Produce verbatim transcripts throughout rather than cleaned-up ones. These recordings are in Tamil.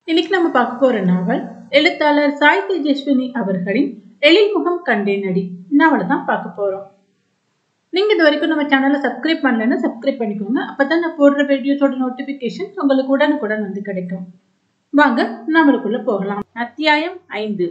இன்னைக்கு நம்ம பார்க்க போற நாவல் எழுத்தாளர் சாய் தேஜஸ்வினி அவர்களின் எழில் முகம் கண்டேனடி நாவலை தான் பார்க்க போறோம். நீங்க இது வரைக்கும் நம்ம சேனலை சப்ஸ்கிரைப் பண்ணலன்னா சப்ஸ்கிரைப் பண்ணிக்கோங்க. அப்பதான் நான் போடுற வீடியோஸோட நோட்டிபிகேஷன் உங்களுக்கு உடனுக்குடன் வந்து கிடைக்கும். வாங்க நாவலுக்குள்ள போகலாம். அத்தியாயம் ஐந்து.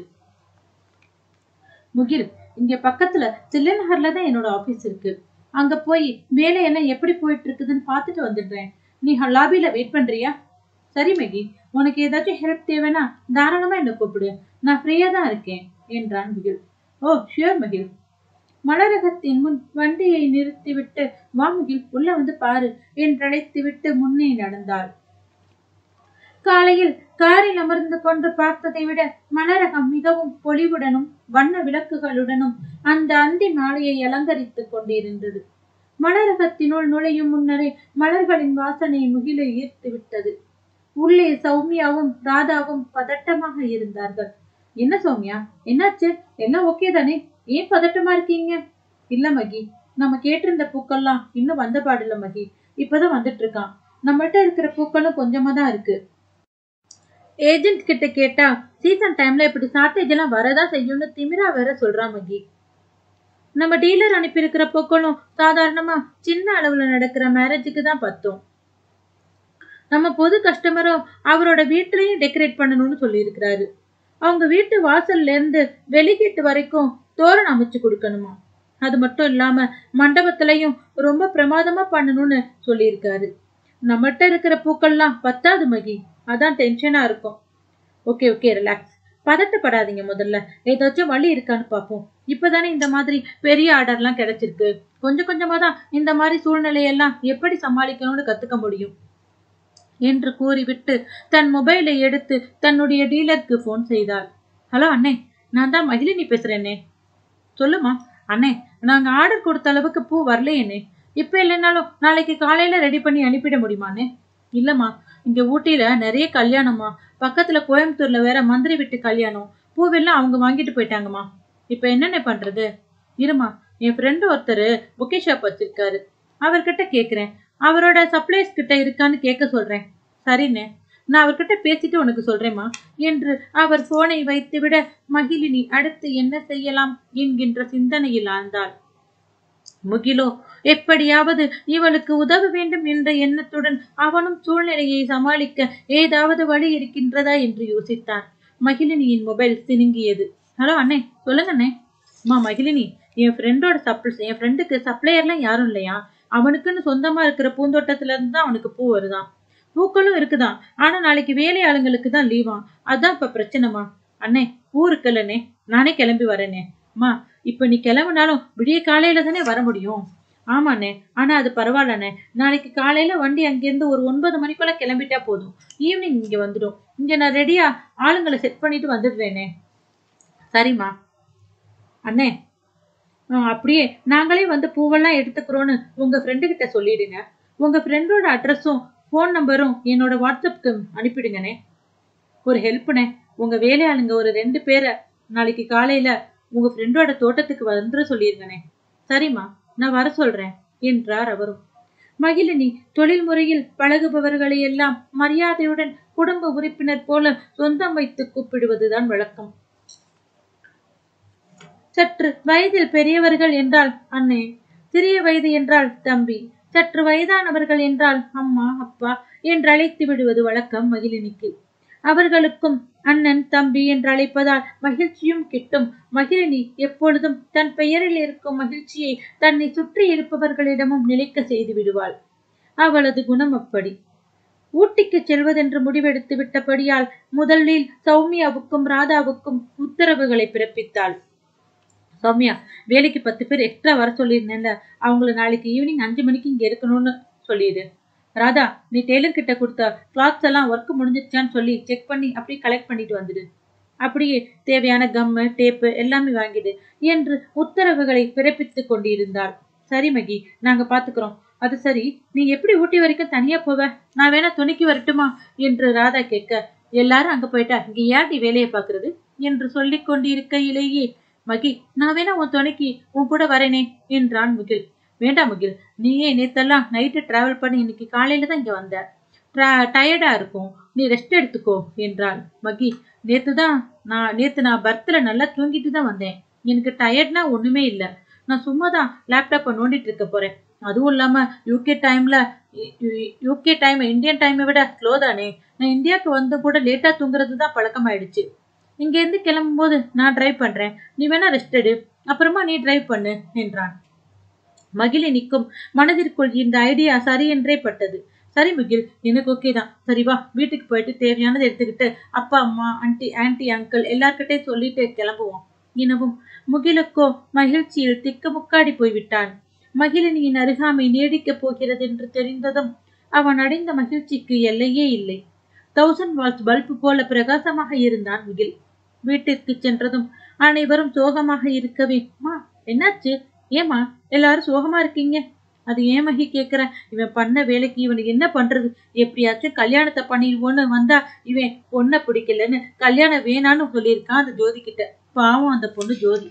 முகில், இங்க பக்கத்துல சில்ல நகர்ல தான் என்னோட ஆபீஸ் இருக்கு. அங்க போய் வேலை எல்லாம் எப்படி போயிட்டு இருக்குதுன்னு பாத்துட்டு வந்துடுறேன். நீ லாபியில வெயிட் பண்றியா? சரி மகி, உனக்கு ஏதாச்சும் ஹெல்ப் தேவைன்னா தாராளமா என்ன கூப்பிடு, நான் ஃப்ரீயா தான் இருக்கேன் என்றான் முகில். ஓ ஷியோர் மகில். மலரகத்தின் முன் வண்டியை நிறுத்திவிட்டு வா முகில், உள்ள வந்து பாரு என்றழைத்து விட்டு முன்னே நடந்தாள். காலையில் காரில் அமர்ந்து கொண்டு பார்த்ததை விட மலரகம் மிகவும் பொலிவுடனும் வண்ண விளக்குகளுடனும் அந்த அந்தி மாலையை அலங்கரித்துக் கொண்டிருந்தது. மலரகத்தினுள் நுழையும் முன்னரே மலர்களின் வாசனை முகிலை ஈர்த்து விட்டது. உள்ளே சௌமியாவும் ராதாவும் பதட்டமாக இருந்தார்கள். என்ன சௌமியா, என்னாச்சு? எல்லாம் ஓகே தானே? ஏன் பதட்டமா இருக்கீங்க? இல்ல மகி, நம்ம கேட்டிருந்த பூக்கள்லாம் இன்னும் வந்த பாடல மகி, இப்பதான் வந்துட்டு இருக்கான். நம்மகிட்ட இருக்கிற பூக்களும் கொஞ்சமா தான் இருக்கு. ஏஜென்ட் கிட்ட கேட்டா சீசன் டைம்ல இப்படி ஷார்டேஜ் எல்லாம் வரதான் செய்யும்னு திமிரா வேற சொல்றா மகி. நம்ம டீலர் அனுப்பி இருக்கிற பூக்களும் சாதாரணமா சின்ன அளவுல நடக்கிற மேரேஜுக்கு தான் பத்தும். நம்ம பொது கஸ்டமரும் அவரோட வீட்டிலையும் டெக்கரேட் பண்ணணும்னு சொல்லி இருக்கிறாரு. அவங்க வீட்டு வாசல்ல இருந்து வெளிகேட்டு வரைக்கும் தோரணம் அமைச்சு கொடுக்கணுமா. அது மட்டும் இல்லாம மண்டபத்திலையும் ரொம்ப பிரமாதமா பண்ணணும்னு சொல்லி இருக்காரு. நம்மகிட்ட இருக்கிற பூக்கள்லாம் பத்தாது மகி, அதான் டென்ஷனா இருக்கும். ஓகே ஓகே ரிலாக்ஸ், பதட்டப்படாதீங்க. முதல்ல ஏதாச்சும் வழி இருக்கான்னு பாப்போம். இப்பதானே இந்த மாதிரி பெரிய ஆர்டர் எல்லாம் கிடைச்சிருக்கு. கொஞ்சம் கொஞ்சமா தான் இந்த மாதிரி சூழ்நிலையெல்லாம் எப்படி சமாளிக்கணும்னு கத்துக்க முடியும் என்று கூறிவிட்டு தன் மொபைலை எடுத்து தன்னுடைய டீலருக்கு போன் செய்தாள். ஹலோ அண்ணே, நான் தான் மகிழினி பேசுறேன்னே. சொல்லுமா. அண்ணே, நாங்க ஆர்டர் கொடுத்த அளவுக்கு பூ வரலையேண்ணே. இப்ப இல்லைன்னாலும் நாளைக்கு காலையில ரெடி பண்ணி அனுப்பிட முடியுமாண்ணே? இல்லம்மா, இங்க ஊட்டியில நிறைய கல்யாணமா, பக்கத்துல கோயம்புத்தூர்ல வேற மந்திரி வீட்டு கல்யாணம். பூவெல்லாம் அவங்க வாங்கிட்டு போயிட்டாங்கம்மா. இப்ப என்னென்ன பண்றது? இருமா, என் ஃப்ரெண்டு ஒருத்தரு புக்கே ஷாப் வச்சிருக்காரு, அவர்கிட்ட கேக்குறேன். அவரோட சப்ளைஸ் கிட்ட இருக்கான்னு கேட்க சொல்றேன். சரிண்ணே, நான் அவர்கிட்ட பேசிட்டு உனக்கு சொல்றேம்மா என்று அவர் போனை வைத்து விட மகிழினி அடுத்து என்ன செய்யலாம் என்கின்ற சிந்தனையில் ஆழ்ந்தாள். முகிலோ எப்படியாவது இவளுக்கு உதவ வேண்டும் என்ற எண்ணத்துடன் அவனும் சூழ்நிலையை சமாளிக்க ஏதாவது வழி இருக்கின்றதா என்று யோசித்தான். மகிழினியின் மொபைல் சினுங்கியது. ஹலோ அண்ணே, சொல்லுங்க அண்ணே. அம்மா மகிழினி, என் ஃப்ரெண்டோட சப்ளை என் ஃப்ரெண்டுக்கு சப்ளையர்லாம் யாரும் இல்லையா? அவனுக்குன்னு சொந்தமா இருக்கிற பூந்தோட்டத்துல இருந்து தான் அவனுக்கு பூ வருதான். பூக்களும் இருக்குதான், ஆனா நாளைக்கு வேலை ஆளுங்களுக்கு தான் லீவான். அதான் இப்ப பிரச்சனைமா. அண்ணே, பூ இருக்குல்லண்ணே, நானே கிளம்பி வரேனே. அம்மா, இப்ப நீ கிளம்புனாலும் விடிய காலையில தானே வர முடியும். ஆமாண்ணே, ஆனா அது பரவாயில்லண்ணே. நாளைக்கு காலையில வண்டி அங்கிருந்து ஒரு ஒன்பது மணிக்குள்ள கிளம்பிட்டா போதும். ஈவினிங் இங்க வந்துடும். இங்க நான் ரெடியா ஆளுங்களை செட் பண்ணிட்டு வந்துடுறேனே. சரிம்மா. அண்ணே, அப்படியே நாங்களே வந்து பூவெல்லாம் எடுத்துக்கிறோன்னு உங்க ஃப்ரெண்டு கிட்ட சொல்லிடுங்க. உங்க ஃப்ரெண்டோட அட்ரஸும் போன் நம்பரும் என்னோட வாட்ஸ்அப்க்கு அனுப்பிடுங்கண்ணே. ஒரு ஹெல்ப்ண்ணே, உங்க வேலையாளுங்க ஒரு ரெண்டு பேரை நாளைக்கு காலையில உங்க ஃப்ரெண்டோட தோட்டத்துக்கு வந்துட சொல்லிருங்கண்ணே. சரிம்மா, நான் வர சொல்றேன் என்றார் அவரும். மகிழினி தொழில் முறையில் பழகுபவர்களை எல்லாம் மரியாதையுடன் குடும்ப உறுப்பினர் போல சொந்தம் வைத்து கூப்பிடுவதுதான் வழக்கம். சற்று வயதில் பெரியவர்கள் என்றால் அண்ணே, சிறிய வயது என்றால் தம்பி, சற்று வயதானவர்கள் என்றால் அம்மா அப்பா என்று அழைத்து விடுவது வழக்கம் மகிழினிக்கு. அவர்களுக்கும் அண்ணன் தம்பி என்று அழைப்பதால் மகிழ்ச்சியும் கிட்டும். மகிழினி எப்பொழுதும் தன் பெயரில் இருக்கும் மகிழ்ச்சியை தன்னை சுற்றி இருப்பவர்களிடமும் நிலைக்க செய்து விடுவாள். அவளது குணம் அப்படி. ஊட்டிக்கு செல்வதென்று முடிவெடுத்து விட்டபடியால் முதலில் சௌமியாவுக்கும் ராதாவுக்கும் உத்தரவுகளை பிறப்பித்தாள். சௌமியா, வேலைக்கு பத்து பேர் எக்ஸ்ட்ரா வர சொல்லியிருந்தேன்ல, அவங்கள நாளைக்கு ஈவினிங் அஞ்சு மணிக்கு இங்க இருக்கணும்னு சொல்லிடு. ராதா, நீ டெய்லர் கிட்ட கொடுத்த கிளாத்ஸ் எல்லாம் ஒர்க் முடிஞ்சிருச்சான்னு சொல்லி செக் பண்ணி அப்படியே கலெக்ட் பண்ணிட்டு வந்துடு. அப்படியே தேவையான கம்மு டேப்பு எல்லாமே வாங்கிடு என்று உத்தரவுகளை பிறப்பித்து கொண்டிருந்தாள். சரி மகி, நாங்க பாத்துக்கிறோம். அது சரி, நீ எப்படி ஊட்டி வரைக்கும் தனியா போவ? நான் வேணா துணைக்கு வரட்டுமா என்று ராதா கேட்க, எல்லாரும் அங்க போயிட்டா இங்க ஏன்டி வேலையை பாக்குறது என்று சொல்லிக் கொண்டிருக்கையிலேயே மகி, நான் வேணா உன் துணைக்கு உன் கூட வரேனே என்றான் முகில். வேண்டாம் முகில், நீயே நேத்தெல்லாம் நைட்டு டிராவல் பண்ணி இன்னைக்கு காலையில தான் இங்க வந்த. டயர்டா இருக்கும். நீ ரெஸ்ட் எடுத்துக்கோ என்றாள். மகி, நேத்து தான் நான் நேத்து நான் பர்த்ல நல்லா தூங்கிட்டு தான் வந்தேன். எனக்கு டயர்ட்னா ஒண்ணுமே இல்ல. நான் சும்மா தான் லேப்டாப்பை நோண்டிட்டு இருக்க போறேன். அதுவும் இல்லாம யூகே டைம்ல யூகே டைம் இந்தியன் டைமை விட ஸ்லோ தானே. நான் இந்தியாவுக்கு வந்து கூட லேட்டா தூங்குறது தான் பழக்கமாயிடுச்சு. இங்க இருந்து கிளம்பும் போது நான் டிரைவ் பண்றேன். நீ வேணா ரெஸ்ட் எடு, அப்புறமா நீ டிரைவ் பண்ணு என்றான். மகிழினிக்கும் மனதிற்குள் இந்த ஐடியா சரி என்றே பட்டது. சரி முகில், எனக்கு ஓகே தான். சரி வா, வீட்டுக்கு போயிட்டு தேவையானதை எடுத்துக்கிட்டு அப்பா அம்மா ஆன்டி ஆன்டி அங்கிள் எல்லார்கிட்டே சொல்லிட்டு கிளம்புவோம் எனவும் முகிலுக்கோ மகிழ்ச்சியில் திக்கு முக்காடி போய்விட்டான். மகிழினியின் அருகாமை நீடிக்கப் போகிறது என்று தெரிந்ததும் அவன் அடைந்த மகிழ்ச்சிக்கு எல்லையே இல்லை. தௌசண்ட் வாட்ஸ் பல்பு போல பிரகாசமாக இருந்தான் முகில். வீட்டிற்கு சென்றதும் அனைவரும் சோகமாக இருக்கவே, மா என்னாச்சு, ஏமா எல்லாரும் சோகமா இருக்கீங்க? அது ஏன் மகி கேக்குற? இவன் பண்ண வேலைக்கு இவனுக்கு என்ன பண்றது? எப்படியாச்சும் கல்யாணத்தை பண்ணிடுவோன்னு வந்தா இவன் பொண்ணை பிடிக்கலன்னு கல்யாணம் வேணான்னு சொல்லியிருக்கான் அந்த ஜோதி கிட்ட. பாவம் அந்த பொண்ணு ஜோதி.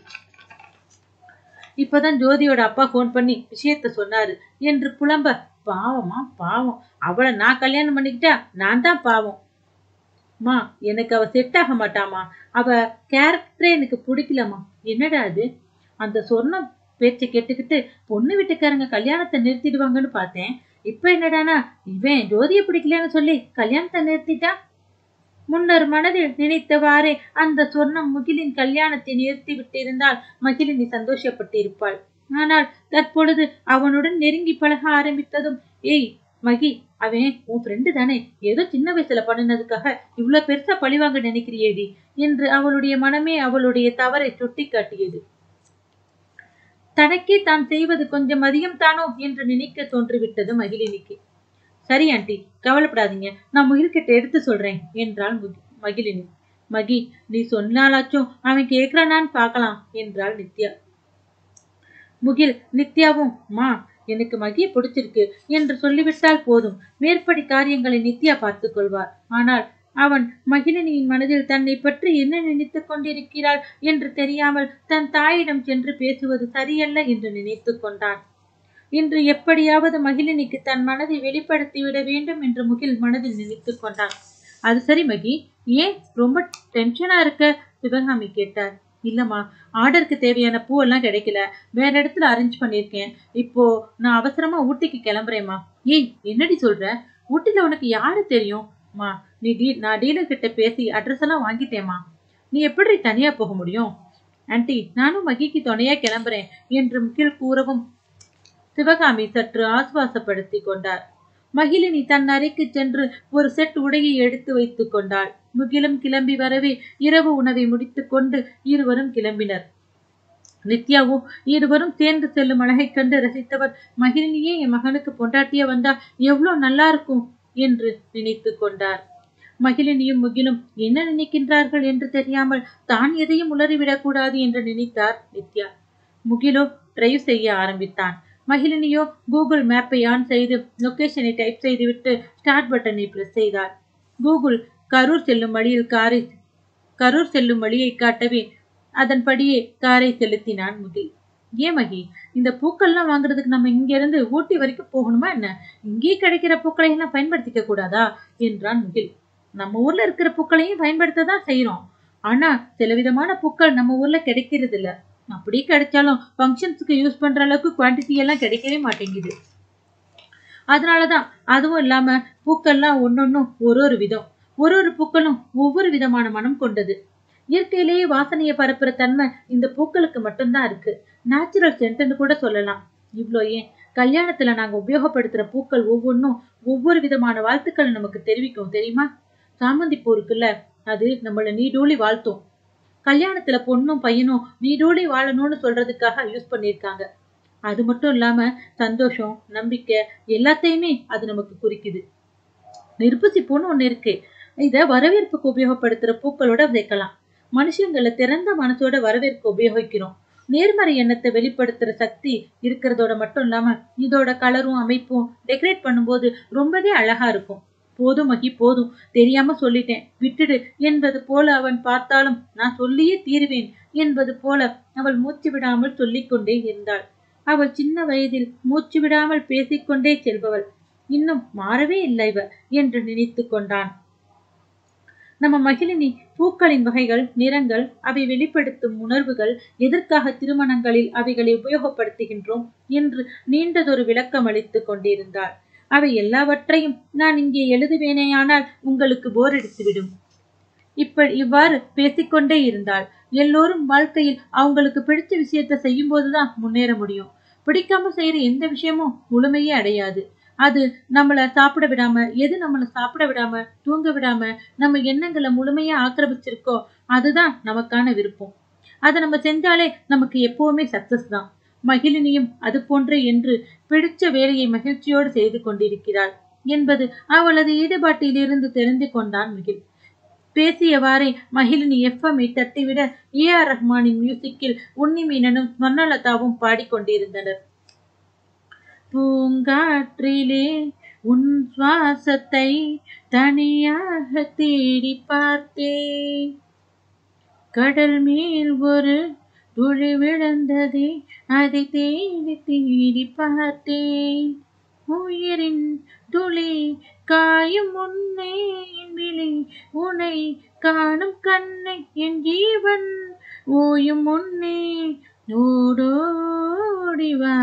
இப்பதான் ஜோதியோட அப்பா போன் பண்ணி விஷயத்த சொன்னாரு என்று புலம்ப, பாவமா பாவம், அவளை நான் கல்யாணம் பண்ணிக்கிட்டா நான் தான் பாவம். மா, எனக்கு அவ செட் ஆக மாட்டாமா. அவ கேரக்டரே எனக்கு பிடிக்கலமா. என்னடா அது? அந்த சொர்ணம் பேச்சை கேட்டுக்கிட்டு பொண்ணு வீட்டுக்காரங்க கல்யாணத்தை நிறுத்திடுவாங்கன்னு பார்த்தேன். இப்ப என்னடானா இவன் ஜோதியை பிடிக்கலன்னு சொல்லி கல்யாணத்தை நிறுத்திட்டா. முன்னர் மனதில் நினைத்தவாறே அந்த சொர்ணம் முகிலின் கல்யாணத்தை நிறுத்தி விட்டிருந்தால் மகிழினி சந்தோஷப்பட்டிருப்பாள். ஆனால் தற்பொழுது அவனுடன் நெருங்கி பழக ஆரம்பித்ததும், ஏய் மகி, அவன் உன் ஃப்ரெண்டு தானே, ஏதோ சின்ன வயசுல பண்ணினதுக்காக இவ்வளவு பெருசா பழிவாங்க நினைக்கிறியேடி என்று அவளுடைய மனமே அவளுடைய தவறை சுட்டி காட்டியது. தனக்கே தான் செய்வது கொஞ்சம் அதிகம் தானோ என்று நினைக்க தோன்றிவிட்டது மகிழினிக்கு. சரி ஆண்டி, கவலைப்படாதீங்க, நான் முகில்கிட்ட எடுத்து சொல்றேன் என்றாள் மகிழினி. மகி, நீ சொன்னாலாச்சும் அவன் கேட்கிறானான்னு பார்க்கலாம் என்றாள் நித்யா. முகில் நித்யாவும், மா எனக்கு மகியை பிடிச்சிருக்கு என்று சொல்லிவிட்டால் போதும், மேற்படி காரியங்களை நித்யா பார்த்துக் கொள்வார். ஆனால் அவன் மகிழினியின் மனதில் தன்னை பற்றி என்ன நினைத்துக் கொண்டிருக்கிறாள் என்று தெரியாமல் தன் தாயிடம் சென்று பேசுவது சரியல்ல என்று நினைத்து கொண்டான். இன்று எப்படியாவது மகிழினிக்கு தன் மனதை வெளிப்படுத்திவிட வேண்டும் என்று முகில் மனதில் நினைத்து கொண்டான். அது சரி மகி, ஏன் ரொம்ப டென்ஷனா இருக்க? சிவகாமி கேட்டார். இல்லம்மா, ஆர்டருக்கு தேவையான பூவெல்லாம் கிடைக்கல, வேற இடத்துல அரேஞ்ச் பண்ணிருக்கேன். இப்போ நான் அவசரமா ஊட்டிக்கு கிளம்புறேம்மா. ஏய், என்னடி சொல்ற? ஊட்டில உனக்கு யாரு தெரியும்? மா, நீ டீ நான் டீலர் கிட்ட பேசி அட்ரஸ் எல்லாம் வாங்கிட்டேம்மா. நீ எப்படி தனியா போக முடியும்? ஆன்டி, நானும் மகிக்கு துணையா கிளம்புறேன் என்று முகில் கூறவும் சிவகாமி சற்று ஆசுவாசப்படுத்தி கொண்டார். மகிழினி தன் அறைக்கு சென்று ஒரு செட் உடையை எடுத்து வைத்துக் கொண்டாள். முகிலும் கிளம்பி வரவே இரவு உணவை முடித்துக் கொண்டு இருவரும் கிளம்பினர். நித்யாவோ இருவரும் சேர்ந்து செல்லும் அழகை கண்டு ரசித்தவர், மகிழினியே என் மகனுக்கு பொண்டாட்டியா வந்தா எவ்வளவு நல்லா இருக்கும் என்று நினைத்து கொண்டார். மகிழினியும் முகிலும் என்ன நினைக்கின்றார்கள் என்று தெரியாமல் தான் எதையும் உளறிவிடக் கூடாது என்று நினைத்தார் நித்யா. முகிலோ டிரைவ் செய்ய ஆரம்பித்தான். மகிழினியோ கூகுள் மேப்பை ஆன் செய்து லொகேஷனை டைப் செய்துவிட்டு ஸ்டார்ட் பட்டனை பிரஸ் செய்தார். கூகுள் கரூர் செல்லும் வழியில் காரை கரூர் செல்லும் வழியை காட்டவே அதன்படியே காரை செலுத்தினான் முகில். ஏன் மகி, இந்த பூக்கள்லாம் வாங்குறதுக்கு நம்ம இங்க இருந்து ஊட்டி வரைக்கும் போகணுமா என்ன? இங்கே கிடைக்கிற பூக்களை எல்லாம் பயன்படுத்திக்க கூடாதா என்றான் முகில். நம்ம ஊர்ல இருக்கிற பூக்களையும் பயன்படுத்ததான் செய்யறோம். ஆனா சில விதமான பூக்கள் நம்ம ஊர்ல கிடைக்கிறது இல்ல. அப்படி கிடைச்சாலும் ஃபங்க்ஷன்ஸ்க்கு யூஸ் பண்ற அளவுக்கு குவான்டிட்டி எல்லாம் கிடைக்கவே மாட்டேங்குது. அதனாலதான், அதுவும் இல்லாம பூக்கள்லாம் ஒன்னொன்னும் ஒரு ஒரு விதம், ஒரு ஒரு பூக்களும் ஒவ்வொரு விதமான மனம் கொண்டது. இயற்கையிலேயே வாசனையை பரப்புற தன்மை இந்த பூக்களுக்கு மட்டும்தான் இருக்கு. நேச்சுரல் சென்ட்னு கூட சொல்லலாம். இவ்வளோ ஏன், கல்யாணத்துல நாங்க உபயோகப்படுத்துற பூக்கள் ஒவ்வொன்றும் ஒவ்வொரு விதமான வாழ்த்துக்களை நமக்கு தெரிவிக்கும் தெரியுமா? சாமந்தி பூ இருக்குல்ல, அது நம்மள நீடூழி வாழ்த்தும். கல்யாணத்துல பொண்ணும் பையனும் நீடூழி வாழணும்னு சொல்றதுக்காக யூஸ் பண்ணிருக்காங்க. அது மட்டும் இல்லாம சந்தோஷம், நம்பிக்கை எல்லாத்தையுமே அது நமக்கு குறிக்குது. நிர்பசி பூன்னு ஒண்ணு இருக்கு. இத வரவேற்புக்கு உபயோகப்படுத்துற பூக்களோட வைக்கலாம். மனுஷங்களை திறந்த மனசோட வரவேற்க உபயோகிக்கிறோம். நேர்மறை எண்ணத்தை வெளிப்படுத்துற சக்தி இருக்கிறதோட மட்டும் இல்லாம இதோட கலரும் அமைப்பும் டெக்கரேட் பண்ணும்போது ரொம்பவே அழகா இருக்கும். போதும் மகி, போதும், தெரியாம சொல்லிட்டேன், விட்டுடு என்பது போல அவன் பார்த்தாலும் நான் சொல்லியே தீருவேன் என்பது போல அவள் மூச்சு விடாமல் சொல்லிக்கொண்டே இருந்தாள். அவள் சின்ன வயதில் மூச்சு விடாமல் பேசிக்கொண்டே செல்பவள். இன்னும் மாறவே இல்லை இவ என்று நினைத்து கொண்டான். நம்ம மகிழினி பூக்களின் வகைகள், நிறங்கள், அவை வெளிப்படுத்தும் உணர்வுகள், எதற்காக திருமணங்களில் அவைகளை உபயோகப்படுத்துகின்றோம் என்று நீண்டதொரு விளக்கம் அளித்துக் கொண்டிருந்தாள். அவை எல்லாவற்றையும் நான் இங்கே எழுதுவேனேயானால் உங்களுக்கு போர் அடித்துவிடும். இப்ப இவ்வாறு பேசிக்கொண்டே இருந்தாள். எல்லோரும் வாழ்க்கையில் அவங்களுக்கு பிடிச்ச விஷயத்த செய்யும் போதுதான் முன்னேற முடியும். பிடிக்காம செய்யற எந்த விஷயமும் முழுமையே அடையாது. அது நம்மள சாப்பிட விடாம, எது நம்மள சாப்பிட விடாம, தூங்க விடாம, நம்ம எண்ணங்களை முழுமையா ஆக்கிரமிச்சிருக்கோ அதுதான் நமக்கான விருப்பம். அதை நம்ம செஞ்சாலே நமக்கு எப்பவுமே சக்சஸ் தான். மகிழினியும் அது போன்றே என்று பிடிச்ச வேலையை மகிழ்ச்சியோடு செய்து கொண்டிருக்கிறாள் என்பது அவளது ஈடுபாட்டிலிருந்து தெரிந்து கொண்டான் முகில். பேசியவாறே மகிழினி எஃப்எம்ஐ தட்டிவிட ஏ ஆர் ரஹ்மானின் மியூசிக்கில் உன்னிமீனனும் ஸ்வர்ணலதாவும் பாடிக்கொண்டிருந்தனர். பூங்காற்றிலே உன் சுவாசத்தை தனியாக தேடி பார்த்தேன், கடல் மேல் ஒரு துளி விழுந்ததே அதை தேடி தேடி பார்த்தேன், உயிரின் துளி காயும் முன்னே விழி உனை காணும் கண்ணை என் ஜீவன் ஓயும் முன்னே ஓடோடிவா.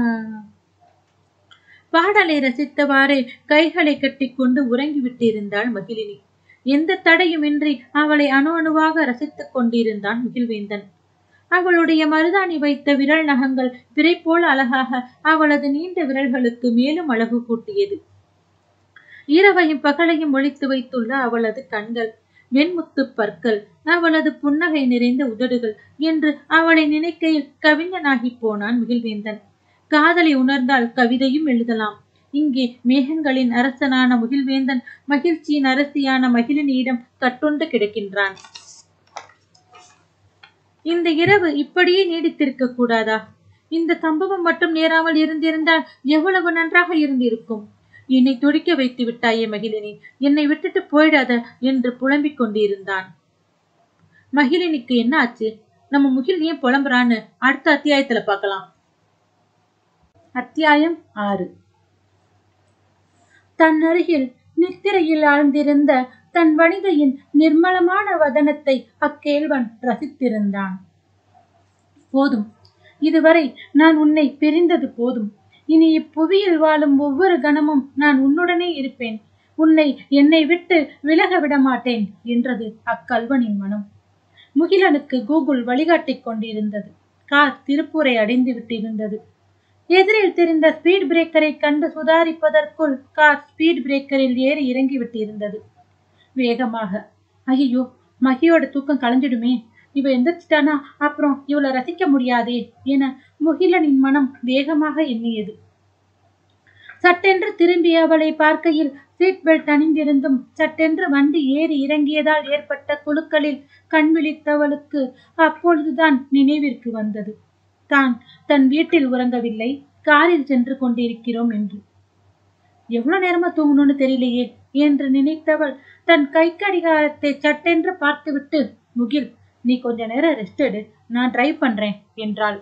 பாடலை ரசித்தவாறே கைகளை கட்டிக்கொண்டு உறங்கிவிட்டிருந்தாள் மகிழினி. எந்த தடையுமின்றி அவளை அணு அணுவாக ரசித்துக் கொண்டிருந்தான் முகில்வேந்தன். அவளுடைய மருதாணி வைத்த விரல் நகங்கள் பிறை போல அழகாக அவளது நீண்ட விரல்களுக்கு மேலும் அழகு கூட்டியது. இரவையும் பகலையும் ஒழித்து வைத்துள்ள அவளது கண்கள், வெண்முத்து பற்கள், அவளது புன்னகை நிறைந்த உதடுகள் என்று அவளை நினைக்கையில் கவிஞனாகி போனான் முகில்வேந்தன். காதலை உணர்ந்தால் கவிதையும் எழுதலாம். இங்கே மேகங்களின் அரசனான முகில்வேந்தன் மகிழ்ச்சியின் அரசியான மகிழினியிடம் கட்டுண்டு கிடக்கின்றான். இந்த இரவு இப்படியே நீடித்திருக்க கூடாதா? இந்த சம்பவம் மட்டும் நேராமல் இருந்திருந்தால் எவ்வளவு நன்றாக இருந்திருக்கும். என்னை துடிக்க வைத்து விட்டாயே மகிழினி, என்னை விட்டுட்டு போயிடாத என்று புலம்பிக் கொண்டிருந்தான். மகிழினிக்கு என்ன ஆச்சு? நம்ம முகில் ஏன் புலம்புறான்னு அடுத்த அத்தியாயத்துல பார்க்கலாம். அத்தியாயம் ஆறு. தன் அருகில் நித்திரையில் ஆழ்ந்திருந்த தன் வனிதையின் நிர்மலமான வதனத்தை அக்கேள்வன் ரசித்திருந்தான். போதும், இதுவரை நான் உன்னை பிரிந்தது போதும். இனி இப்புவியில் வாழும் ஒவ்வொரு கணமும் நான் உன்னுடனே இருப்பேன். உன்னை என்னை விட்டு விலக விட மாட்டேன் என்றது அக்கல்வனின் மனம். முகிலனுக்கு கூகுள் வழிகாட்டிக் கொண்டிருந்தது. கார் திருப்பூரை அடைந்து விட்டிருந்தது. எதிரில் தெரிந்த ஸ்பீட் பிரேக்கரை கண்டு சுதாரிப்பதற்குள் கார் ஸ்பீட் பிரேக்கரில் ஏறி இறங்கி விட்டிருந்தது. வேகமாக, ஐயோ மகியோட தூக்கம் கலைஞ்சிடுமே, இவ எந்திரிச்சிட்டானா அப்புறம் இவளை ரசிக்க முடியாதே என முகிலனின் மனம் வேகமாக எண்ணியது. சட்டென்று திரும்பி அவளை பார்க்கையில் சீட் பெல்ட் அணிந்திருந்தும் சட்டென்று வண்டி ஏறி இறங்கியதால் ஏற்பட்ட குலுக்களில் கண் விழித்தவளுக்கு அப்பொழுதுதான் நினைவிற்கு வந்தது, தான் தன் வீட்டில் உறங்கவில்லை, காரில் சென்று கொண்டிருக்கிறோம் என்று. எவ்வளவு நேரமா தூங்கணும்னு தெரியலையே என்று நினைத்தவள் தன் கை கடிகாரத்தை சட்டென்று பார்த்துவிட்டு, முகில் நீ கொஞ்ச நேரம் ரெஸ்ட் எடு, நான் டிரைவ் பண்றேன் என்றாள்.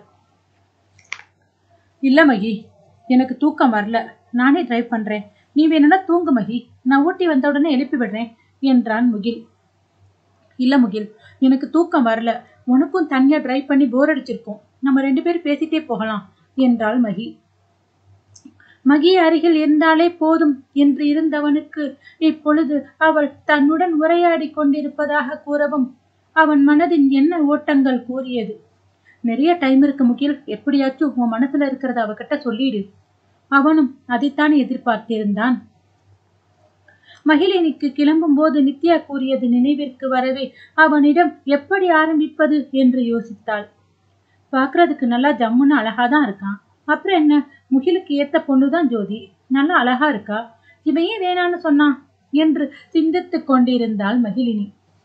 இல்ல மகி, எனக்கு தூக்கம் வரல, நானே டிரைவ் பண்றேன், நீ வேணும்னா தூங்கு மகி, நான் ஊட்டி வந்த உடனே எழுப்பி விடுறேன் என்றான் முகில். இல்ல முகில், எனக்கு தூக்கம் வரல, உனக்கும் தனியா டிரைவ் பண்ணி போர் அடிச்சிருக்கும், நம்ம ரெண்டு பேரும் பேசிட்டே போகலாம் என்றாள் மகி. மகி அருகில் இருந்தாலே போதும் என்று இருந்தவனுக்கு இப்பொழுது அவள் தன்னுடன் உரையாடி கொண்டிருப்பதாக கூறவும் அவன் மனதின் என்ன ஓட்டங்கள் கூறியது. நிறைய டைம் இருக்கு முகில், எப்படியாச்சும் உன் மனசுல இருக்கிறத அவகிட்ட சொல்லிடு. அவனும் அதைத்தான் எதிர்பார்த்திருந்தான். மகிழினிக்கு கிளம்பும் போது நித்யா கூறியது நினைவிற்கு வரவே அவனிடம் எப்படி ஆரம்பிப்பது என்று யோசித்தாள். பாக்குறதுக்கு நல்லா ஜம்முன்னு அழகாதான் இருக்கான், அப்புறம் என்ன, முகிலுக்கு ஏத்த பொண்ணுதான் ஜோதி, நல்லா அழகா இருக்கா, இவையே வேணான்னு சொன்னான் என்று சிந்தித்துக் கொண்டிருந்தாள் மகிழினி.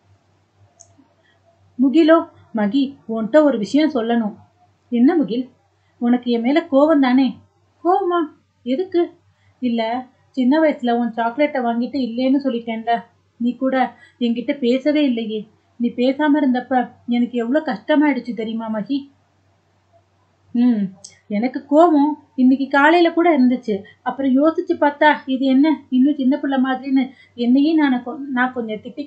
முகிலோ, மகி உன்கிட்ட ஒரு விஷயம் சொல்லணும். என்ன முகில், உனக்கு என் மேல கோவம் தானே? கோவமா? எதுக்கு? இல்ல, சின்ன வயசுல உன் சாக்லேட்டை வாங்கிட்டு இல்லேன்னு சொல்லிட்டேன்ல, நீ கூட என்கிட்ட பேசவே இல்லையே. நீ பேசாம இருந்தப்ப எனக்கு எவ்வளவு கஷ்டமாயிடுச்சு தெரியுமா மகி? ம் எனக்கு கோபம் இன்னைக்கு காலையில கூட இருந்துச்சு. அப்புறம் யோசிச்சு பார்த்தா இது என்ன இன்னும் சின்ன பிள்ளை மாதிரின்னு என்னையே நான் நான் கொஞ்சம் திட்டிக்கிட்டேன்.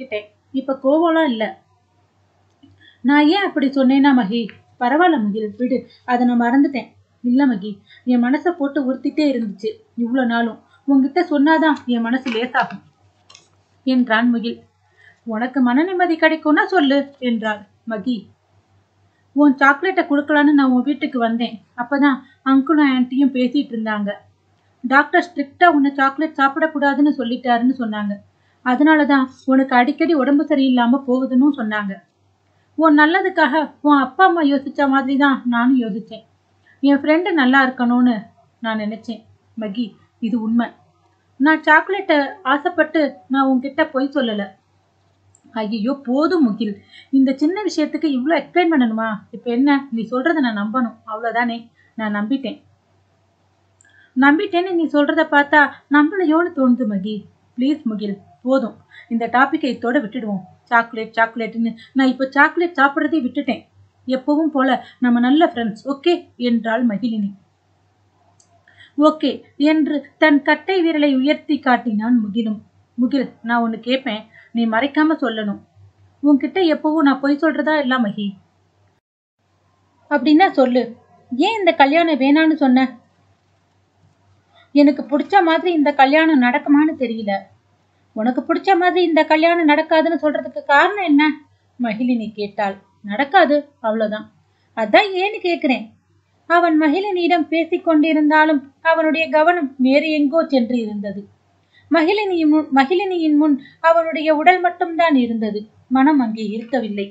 இப்ப கோவம்லாம் இல்ல. நான் ஏன் அப்படி சொன்னேன்னா மகி, பரவாயில்ல முகில் விடு, அதை நான் மறந்துட்டேன். இல்ல மகி, என் மனசை போட்டு உறுத்திட்டே இருந்துச்சு இவ்வளவு நாளும். உன்கிட்ட சொன்னாதான் என் மனசு லேசாகும் என்றான் முகில். உனக்கு மன நிம்மதி கிடைக்கும்னா சொல்லு என்றாள் மகி. உன் சாக்லேட்டை கொடுக்கலான்னு நான் உன் வீட்டுக்கு வந்தேன். அப்பதான் அங்கிளும் ஆன்ட்டியும் பேசிட்டு இருந்தாங்க. டாக்டர் ஸ்ட்ரிக்டா உன்னை சாக்லேட் சாப்பிடக்கூடாதுன்னு சொல்லிட்டாருன்னு சொன்னாங்க. அதனாலதான் உனக்கு அடிக்கடி உடம்பு சரியில்லாம போகுதுன்னு சொன்னாங்க. உன் நல்லதுக்காக உன் அப்பா அம்மா யோசிச்ச மாதிரி தான் நானும் யோசிச்சேன். என் ஃப்ரெண்டு நல்லா இருக்கணும்னு நான் நினைச்சேன். மகி, இது உண்மை. நான் சாக்லேட்டை ஆசைப்பட்டு நான் உன்கிட்ட பொய் சொல்லல. ஐயோ போதும் முகில், இந்த சின்ன விஷயத்துக்கு இவ்வளவு எக்ஸ்பிளைன் பண்ணணுமா? இப்ப என்ன, நீ சொல்றத நான் நம்பணும், அவ்வளவுதானே? நான் நம்பிட்டேன். நம்பிட்டேன்னு நீ சொல்றத பார்த்தா நம்மளையோன்னு தோணுது மகி. பிளீஸ் முகில், போதும். இந்த டாபிக்கை இதோட விட்டுடுவோம். சாக்லேட் சாக்லேட்னு நான் இப்ப சாக்லேட் சாப்பிட்றதே விட்டுட்டேன். எப்பவும் போல நம்ம நல்ல ஃப்ரெண்ட்ஸ், ஓகே என்றாள் மகிழினி. ஓகே என்று தன் கட்டை விரலை உயர்த்தி காட்டினான் முகிலும். முகில், நான் ஒன்னு கேட்பேன், நீ மறைக்காம சொல்லணும். உன்கிட்ட எப்பவும் நான் பொய் சொல்றதா இல்ல மகி? அப்படின்னா சொல்லு. ஏன் இந்த கல்யாணம் வேணான்னு சொன்ன? எனக்கு பிடிச்ச மாதிரி இந்த கல்யாணம் நடக்குமான்னு தெரியல. உனக்கு பிடிச்ச மாதிரி இந்த கல்யாணம் நடக்காதுன்னு சொல்றதுக்கு காரணம் என்ன? மகிழினி கேட்டாள். நடக்காது, அவ்வளவுதான். அதான் ஏன்னு கேக்குறேன். அவன் மகிழினியிடம் பேசிக் கொண்டிருந்தாலும் அவனுடைய கவனம் வேறு எங்கோ சென்று இருந்தது. மகிழினியின் முன் மகிழினியின் முன் அவனுடைய உடல் மட்டும்தான் இருந்தது, மனம் அங்கே இருக்கவில்லை.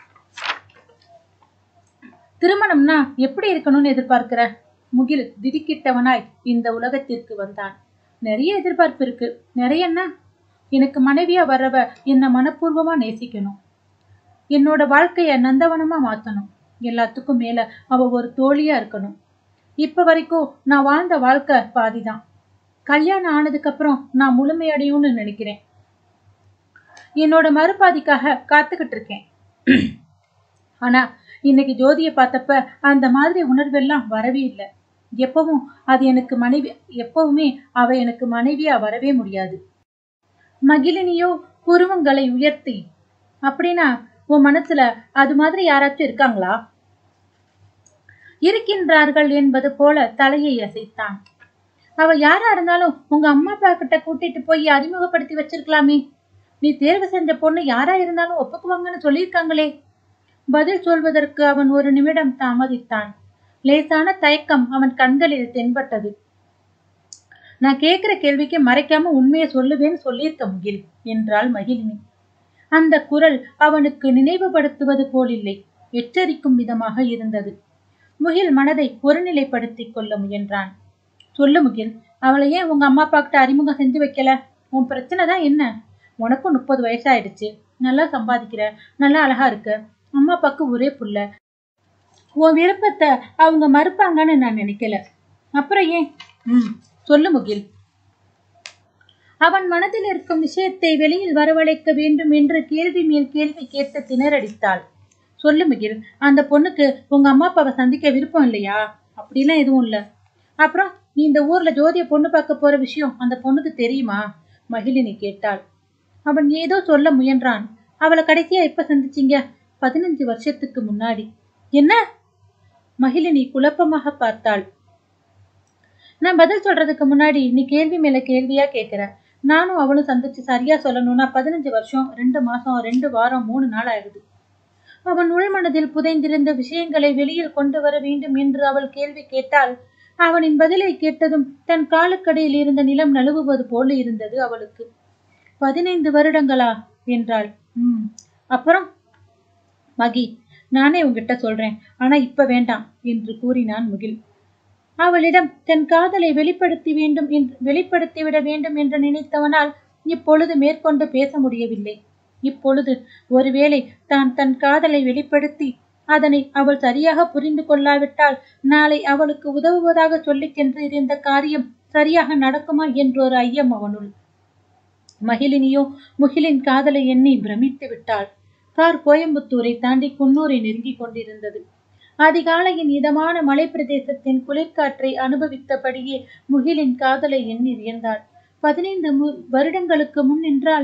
திருமணம்னா எப்படி இருக்கணும்னு எதிர்பார்க்கிற? முகில் திடுக்கிட்டவனாய் இந்த உலகத்திற்கு வந்தான். நிறைய எதிர்பார்ப்பு இருக்கு. நிறைய என்ன? எனக்கு மனைவியா வர்றவ என்ன மனப்பூர்வமா நேசிக்கணும். என்னோட வாழ்க்கைய நந்தவனமா மாத்தணும். எல்லாத்துக்கும் மேல அவ ஒரு தோழியா இருக்கணும். இப்ப வரைக்கும் நான் வாழ்ந்த வாழ்க்கை பாதிதான். கல்யாணம் ஆனதுக்கு அப்புறம் நான் முழுமையடையும்னு நினைக்கிறேன். என்னோட மறுபாதிக்காக காத்துக்கிட்டு இருக்கேன். ஆனா இன்னைக்கு ஜோதிய பார்த்தப்ப அந்த மாதிரி உணர்வெல்லாம் வரவே இல்லை. எப்பவும் அது எனக்கு மனைவி எப்பவுமே அவ எனக்கு மனைவியா வரவே முடியாது. மகிழினியோ புருவங்களை உயர்த்தி, அப்படின்னா உன் மனசுல அது மாதிரி யாராச்சும் இருக்காங்களா? இருக்கின்றார்கள் என்பது போல தலையை அசைத்தான். அவ யாரா இருந்தாலும் உங்க அம்மா அப்பா கிட்ட கூட்டிட்டு போய் அறிமுகப்படுத்தி வச்சிருக்கலாமே. நீ தேர்வு செஞ்ச பொண்ணு யாரா இருந்தாலும் ஒப்புக்குவாங்கன்னு சொல்லியிருக்காங்களே. பதில் சொல்வதற்கு அவன் ஒரு நிமிடம் தாமதித்தான். லேசான தயக்கம் அவன் கண்களில் தென்பட்டது. நான் கேட்கிற கேள்விக்கு மறைக்காம உண்மையை சொல்லுவேன்னு சொல்லியிருக்க முகில் என்றாள் மகிழினி. அந்த குரல் அவனுக்கு நினைவுபடுத்துவது போலில்லை, எச்சரிக்கும் விதமாக இருந்தது. முகில் மனதை ஒருநிலைப்படுத்திக் கொள்ள முயன்றான். சொல்லு முகில், அவளை ஏன் உங்க அம்மா அப்பா கிட்ட அறிமுகம் செஞ்சு வைக்கல? உன் பிரச்சனை தான் என்ன? உனக்கும் முப்பது வயசாயிடுச்சு, நல்லா சம்பாதிக்கிற, நல்லா அழகா இருக்க, அம்மா அப்பாக்கு ஒரே புள்ள. உன் விருப்பத்தை அவங்க மறுப்பாங்கன்னு நான் நினைக்கல. அப்புறம் ஏன்? ம் சொல்லு முகில். அவன் மனதில் இருக்கும் விஷயத்தை வெளியில் வரவழைக்க வேண்டும் என்று கேள்வி மேல் கேள்வி கேட்டு திணறடித்தாள். சொல்லு முகில், அந்த பொண்ணுக்கு உங்க அம்மா அப்பாவை சந்திக்க விருப்பம் இல்லையா? அப்படிலாம் எதுவும் இல்ல. அப்புறம் நீ இந்த ஊர்ல ஜோதிய பொண்ணு பார்க்க போற விஷயம் அந்த பொண்ணுக்கு தெரியுமா? மகிழினி கேட்டாள். அவன் ஏதோ சொல்ல முயன்றான். அவளை கடைசியா எப்ப சந்திச்சீங்க? பதினஞ்சு வருஷத்துக்கு முன்னாடி. என்ன? மகிழினி குழப்பமாக பார்த்தாள். நான் பதில் சொல்றதுக்கு முன்னாடி நீ கேள்வி மேல கேள்வியா கேக்குற. நானும் அவளும் சந்திச்சு சரியா சொல்லணும்னா பதினஞ்சு வருஷம் ரெண்டு மாசம் ரெண்டு வாரம் மூணு நாள் ஆகுது. அவன் உள்மனதில் புதைந்திருந்த விஷயங்களை வெளியில் கொண்டு வர வேண்டும் என்று அவள் கேள்வி கேட்டால் அவனின் பதிலை கேட்டதும் தன் காலுக்கடையில் இருந்த நிலம் நழுவுவது போல இருந்தது அவளுக்கு. பதினைந்து வருடங்களா என்றாள். உம் அப்புறம்? மகி, நானே உங்ககிட்ட சொல்றேன், ஆனா இப்ப வேண்டாம் என்று கூறினான் முகில். அவளிடம் தன் காதலை வெளிப்படுத்தி வேண்டும் என்று வெளிப்படுத்திவிட வேண்டும் என்று நினைத்தவனால் இப்பொழுது மேற்கொண்டு பேச முடியவில்லை. இப்பொழுது ஒருவேளை தான் தன் காதலை வெளிப்படுத்தி அதனை அவள் சரியாக புரிந்து கொள்ளாவிட்டால் நாளை அவளுக்கு உதவுவதாக சொல்லிச் சென்று இருந்த காரியம் சரியாக நடக்குமா என்றொரு ஐயம் அவனுள். மகிழினியோ முகிலின் காதலை எண்ணி பிரமித்து விட்டாள். கார் கோயம்புத்தூரை தாண்டி குன்னூரை நெருங்கி கொண்டிருந்தது. அதிகாலையின் இதமான மலை பிரதேசத்தின் குளிர்காற்றை அனுபவித்தபடியே முகிலின் காதலை எண்ணி வியந்தாள். பதினைந்து வருடங்களுக்கு முன் என்றால்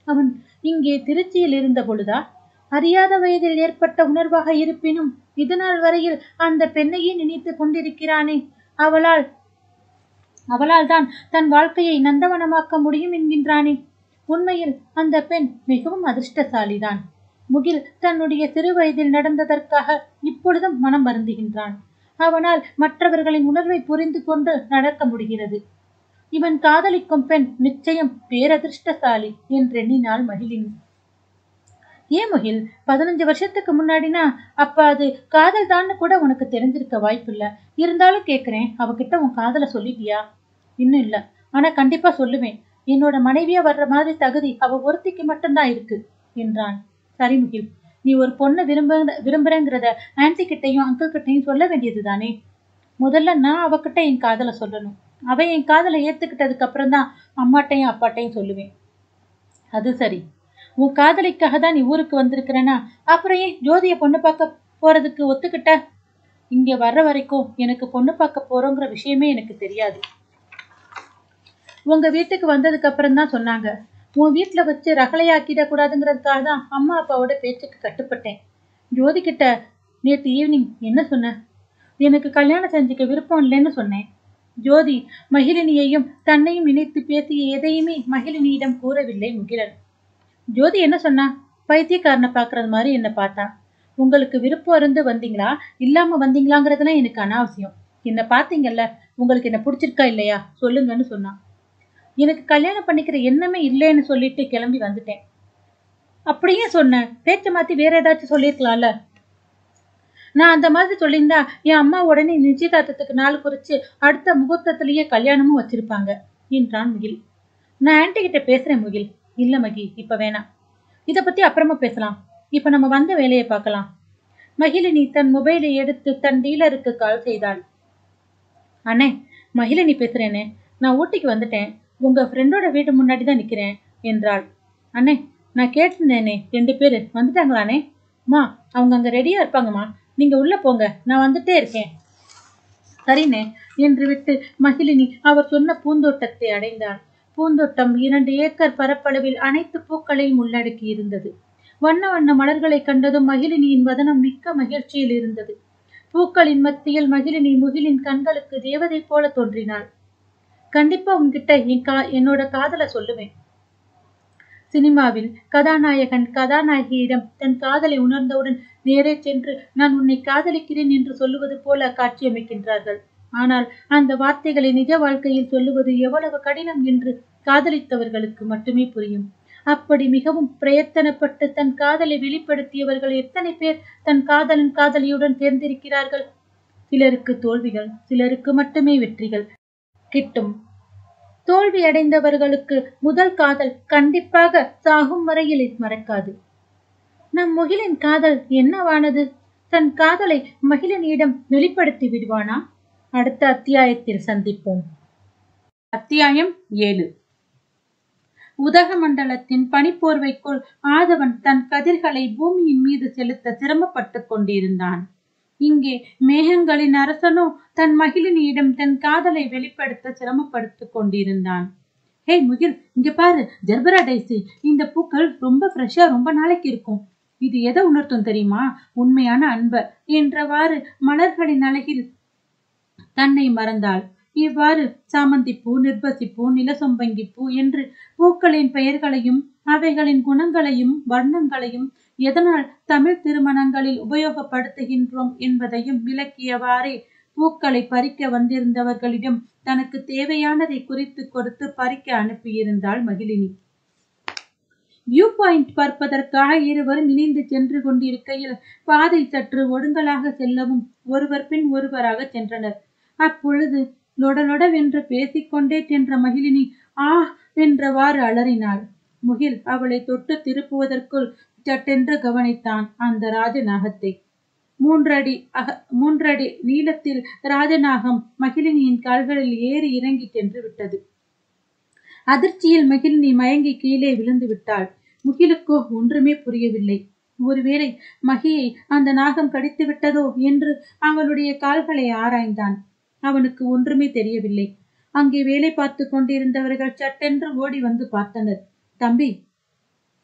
அவன் இங்கே திருச்சியில் இருந்த பொழுதா? அறியாத வயதில் ஏற்பட்ட உணர்வாக இருப்பினும் இதுநாள் வரையில் அந்த பெண்ணையே நினைத்து கொண்டிருக்கிறானே. அவளால் அவளால் தான் தன் வாழ்க்கையை நந்தவனமாக்க முடியும் என்கின்றானே. உண்மையில் அந்த பெண் மிகவும் அதிர்ஷ்டசாலிதான். முகில் தன்னுடைய சிறு வயதில் நடந்ததற்காக இப்பொழுதும் மனம் வருந்துகின்றான். அவனால் மற்றவர்களின் உணர்வை புரிந்து கொண்டு நடக்க முடிகிறது. இவன் காதலிக்கும் பெண் நிச்சயம் பேரதிர்ஷ்டசாலி என்றெண்ணினாள் மகிழினி. ஏன் முகில், பதினஞ்சு வருஷத்துக்கு முன்னாடினா அப்ப அது காதல் தான்னு கூட உனக்கு தெரிஞ்சிருக்க வாய்ப்பில்ல. இருந்தாலும் கேக்குறேன், அவகிட்ட உன் காதலை சொல்லிட்டியா? இன்னும் இல்ல, ஆனா கண்டிப்பா சொல்லுவேன். என்னோட மனைவியா வர்ற மாதிரி தகுதி அவ ஒருத்திக்கு மட்டும்தான் இருக்கு என்றான். சரி முகில், நீ ஒரு பொண்ணை விரும்ப விரும்புறேங்கிறத ஆன்டி கிட்டையும் அங்கிள் கிட்டையும் சொல்ல வேண்டியது தானே. முதல்ல நான் அவகிட்ட என் காதலை சொல்லணும். அவ என் காதலை ஏத்துக்கிட்டதுக்கு அப்புறம் தான் அம்மாட்டையும் அப்பாட்டையும் சொல்லுவேன். அது சரி, உன் காதலிக்காக தான் நீ ஊருக்கு வந்திருக்கிறனா அப்புறம் ஏன் ஜோதிய பொண்ணு பார்க்க போறதுக்கு ஒத்துக்கிட்ட? இங்க வர்ற வரைக்கும் எனக்கு பொண்ணு பார்க்க போறோங்கிற விஷயமே எனக்கு தெரியாது. உங்க வீட்டுக்கு வந்ததுக்கு அப்புறம் தான் சொன்னாங்க. உன் வீட்டுல வச்சு ரகலையாக்கிட கூடாதுங்கிறதுக்காக தான் அம்மா அப்பாவோட பேச்சுக்கு கட்டுப்பட்டேன். ஜோதி கிட்ட நேற்று ஈவினிங் என்ன சொன்ன? எனக்கு கல்யாணம் செஞ்சுக்க விருப்பம் இல்லைன்னு சொன்னேன். ஜோதி மகிழினியையும் தன்னையும் நினைத்து பேசிய எதையுமே மகிழினியிடம் கூறவில்லை முகிலன். ஜோதி என்ன சொன்னா? பைத்தியக்காரனை பாக்குறது மாதிரி என்ன பார்த்தா. உங்களுக்கு விருப்பம் இருந்து வந்தீங்களா இல்லாம வந்தீங்களாங்கிறதுலாம் எனக்கு அனாவசியம். என்ன பாத்தீங்கல்ல, உங்களுக்கு என்ன பிடிச்சிருக்கா இல்லையா சொல்லுங்கன்னு சொன்னான். எனக்கு கல்யாணம் பண்ணிக்கிற எண்ணமே இல்லைன்னு சொல்லிட்டு கிளம்பி வந்துட்டேன். அப்படியே சொன்ன, பேச்ச மாத்தி வேற ஏதாச்சும் சொல்லிருக்கலாம்ல. நான் அந்த மாதிரி சொல்லியிருந்தா என் அம்மா உடனே நிச்சயதார்த்தத்துக்கு நாள் குறிச்சு அடுத்த முகூர்த்தத்திலேயே கல்யாணமும் வச்சிருப்பாங்க என்றான் முகில். நான் ஆன்டி கிட்ட பேசுறேன் முகில். இல்ல மகி, இப்ப வேணாம். இத பத்தி அப்புறமா பேசலாம். இப்ப நம்ம வந்த வேலையை பார்க்கலாம். மகிழினி தன் மொபைலை எடுத்து தன் டீலருக்கு கால் செய்தாள். அண்ணே, மகிழினி பேசுறேனே, நான் ஊட்டிக்கு வந்துட்டேன். உங்க ஃப்ரெண்டோட வீட்டு முன்னாடி தான் நிக்கிறேன் என்றாள். அண்ணே, நான் கேட்டிருந்தேனே, ரெண்டு பேரு வந்துட்டாங்களானே? மா, அவங்க அங்க ரெடியா இருப்பாங்கம்மா, நீங்க உள்ள போங்க, நான் வந்துட்டே இருக்கேன். சரிண்ணே என்று விட்டு மகிழினி அவர் சொன்ன பூந்தோட்டத்தை அடைந்தாள். பூந்தோட்டம் இரண்டு ஏக்கர் பரப்பளவில் அனைத்து பூக்களையும் உள்ளடக்கி இருந்தது. வண்ண வண்ண மலர்களை கண்டதும் மகிழினியின் வதனம் மிக்க மகிழ்ச்சியில் இருந்தது. பூக்களின் மத்தியில் மகிழினி முகிலின் கண்களுக்கு தேவதை போல தோன்றினாள். கண்டிப்பா உன்கிட்ட என் கா என்னோட காதலை சொல்லுவேன். சினிமாவில் கதாநாயகன் கதாநாயகியிடம் தன் காதலை உணர்ந்தவுடன் நேரே சென்று நான் உன்னை காதலிக்கிறேன் என்று சொல்லுவது போல காட்சியமைக்கின்றார்கள். ஆனால் அந்த வார்த்தைகளை நிஜ வாழ்க்கையில் சொல்லுவது எவ்வளவு கடினம் என்று காதலித்தவர்களுக்கு மட்டுமே புரியும். அப்படி மிகவும் பிரயத்தனப்பட்டு தன் காதலை வெளிப்படுத்தியவர்கள் எத்தனை பேர் தன் காதலன் காதலியுடன் சேர்ந்திருக்கிறார்கள். சிலருக்கு தோல்விகள், சிலருக்கு மட்டுமே வெற்றிகள் கிட்டும். தோல்வி அடைந்தவர்களுக்கு முதல் காதல் கண்டிப்பாக சாகும் வரையில் மறக்காது. நம் முகிலின் காதல் என்னவானது? தன் காதலை மகிழினியிடம் வெளிப்படுத்தி விடுவானா? அடுத்த அத்தியாயத்தில் சந்திப்போம். அத்தியாயம் ஏழு. உதகமண்டலத்தின் பனிப்போர்வைக்குள் ஆதவன் தன் கதிர்களை பூமியின் மீது செலுத்த சிரமப்பட்டு கொண்டிருந்தான். இங்கே மேகங்களின் அரசனோ தன் மகிழினியிடம் தன் காதலை வெளிப்படுத்த சிரமப்படுத்திக் கொண்டிருந்தான். ஹே முகில், இங்க பாரு, ஜெர்பரா டைசி. இந்த பூக்கள் ரொம்ப ஃப்ரெஷ்ஷா ரொம்ப நாளைக்கு இருக்கும். இது எதை உணர்த்தும் தெரியுமா? உண்மையான அன்ப என்றவாறு மலர்களின் அழகில் தன்னை மறந்தாள். இவ்வாறு சாமந்தி பூ, நிர்பசி பூ, நிலசொம்பங்கி பூ என்று பூக்களின் பெயர்களையும் அவைகளின் குணங்களையும் வர்ணங்களையும் எதனால் தமிழ் திருமணங்களில் உபயோகப்படுத்துகின்றோம் என்பதையும் விளக்கியவாறே பூக்களை பறிக்க வந்திருந்தவர்களிடம் தனக்கு தேவையானதை குறித்து கொடுத்து பறிக்க அனுப்பியிருந்தாள் மகிழினி. வியூ பாயிண்ட் பார்ப்பதற்காக இருவரும் இணைந்து சென்று கொண்டிருக்கையில் பாதை சற்று ஒடுங்கலாக செல்லவும் ஒருவர் பின் ஒருவராக சென்றனர். அப்பொழுது லொடலொடவென்று பேசிக்கொண்டே சென்ற மகிழினி ஆ என்றவாறு அலறினாள். முகில் அவளை தொட்டு திருப்புவதற்குள் சட்டென்று கவனித்தான் அந்த ராஜநாகத்தை. மூன்றடி அக மூன்றடி நீளத்தில் ராஜநாகம் மகிழினியின் கால்களில் ஏறி இறங்கி சென்று விட்டது. அதிர்ச்சியில் மகிழினி மயங்கி கீழே விழுந்து விட்டாள். முகிலுக்கோ ஒன்றுமே புரியவில்லை. ஒருவேளை மகியை அந்த நாகம் கடித்து விட்டதோ என்று அவளுடைய கால்களை ஆராய்ந்தான். அவனுக்கு ஒன்றுமே தெரியவில்லை. அங்கே வேலை பார்த்து கொண்டிருந்தவர்கள் சட்டென்று ஓடி வந்து பார்த்தனர். தம்பி,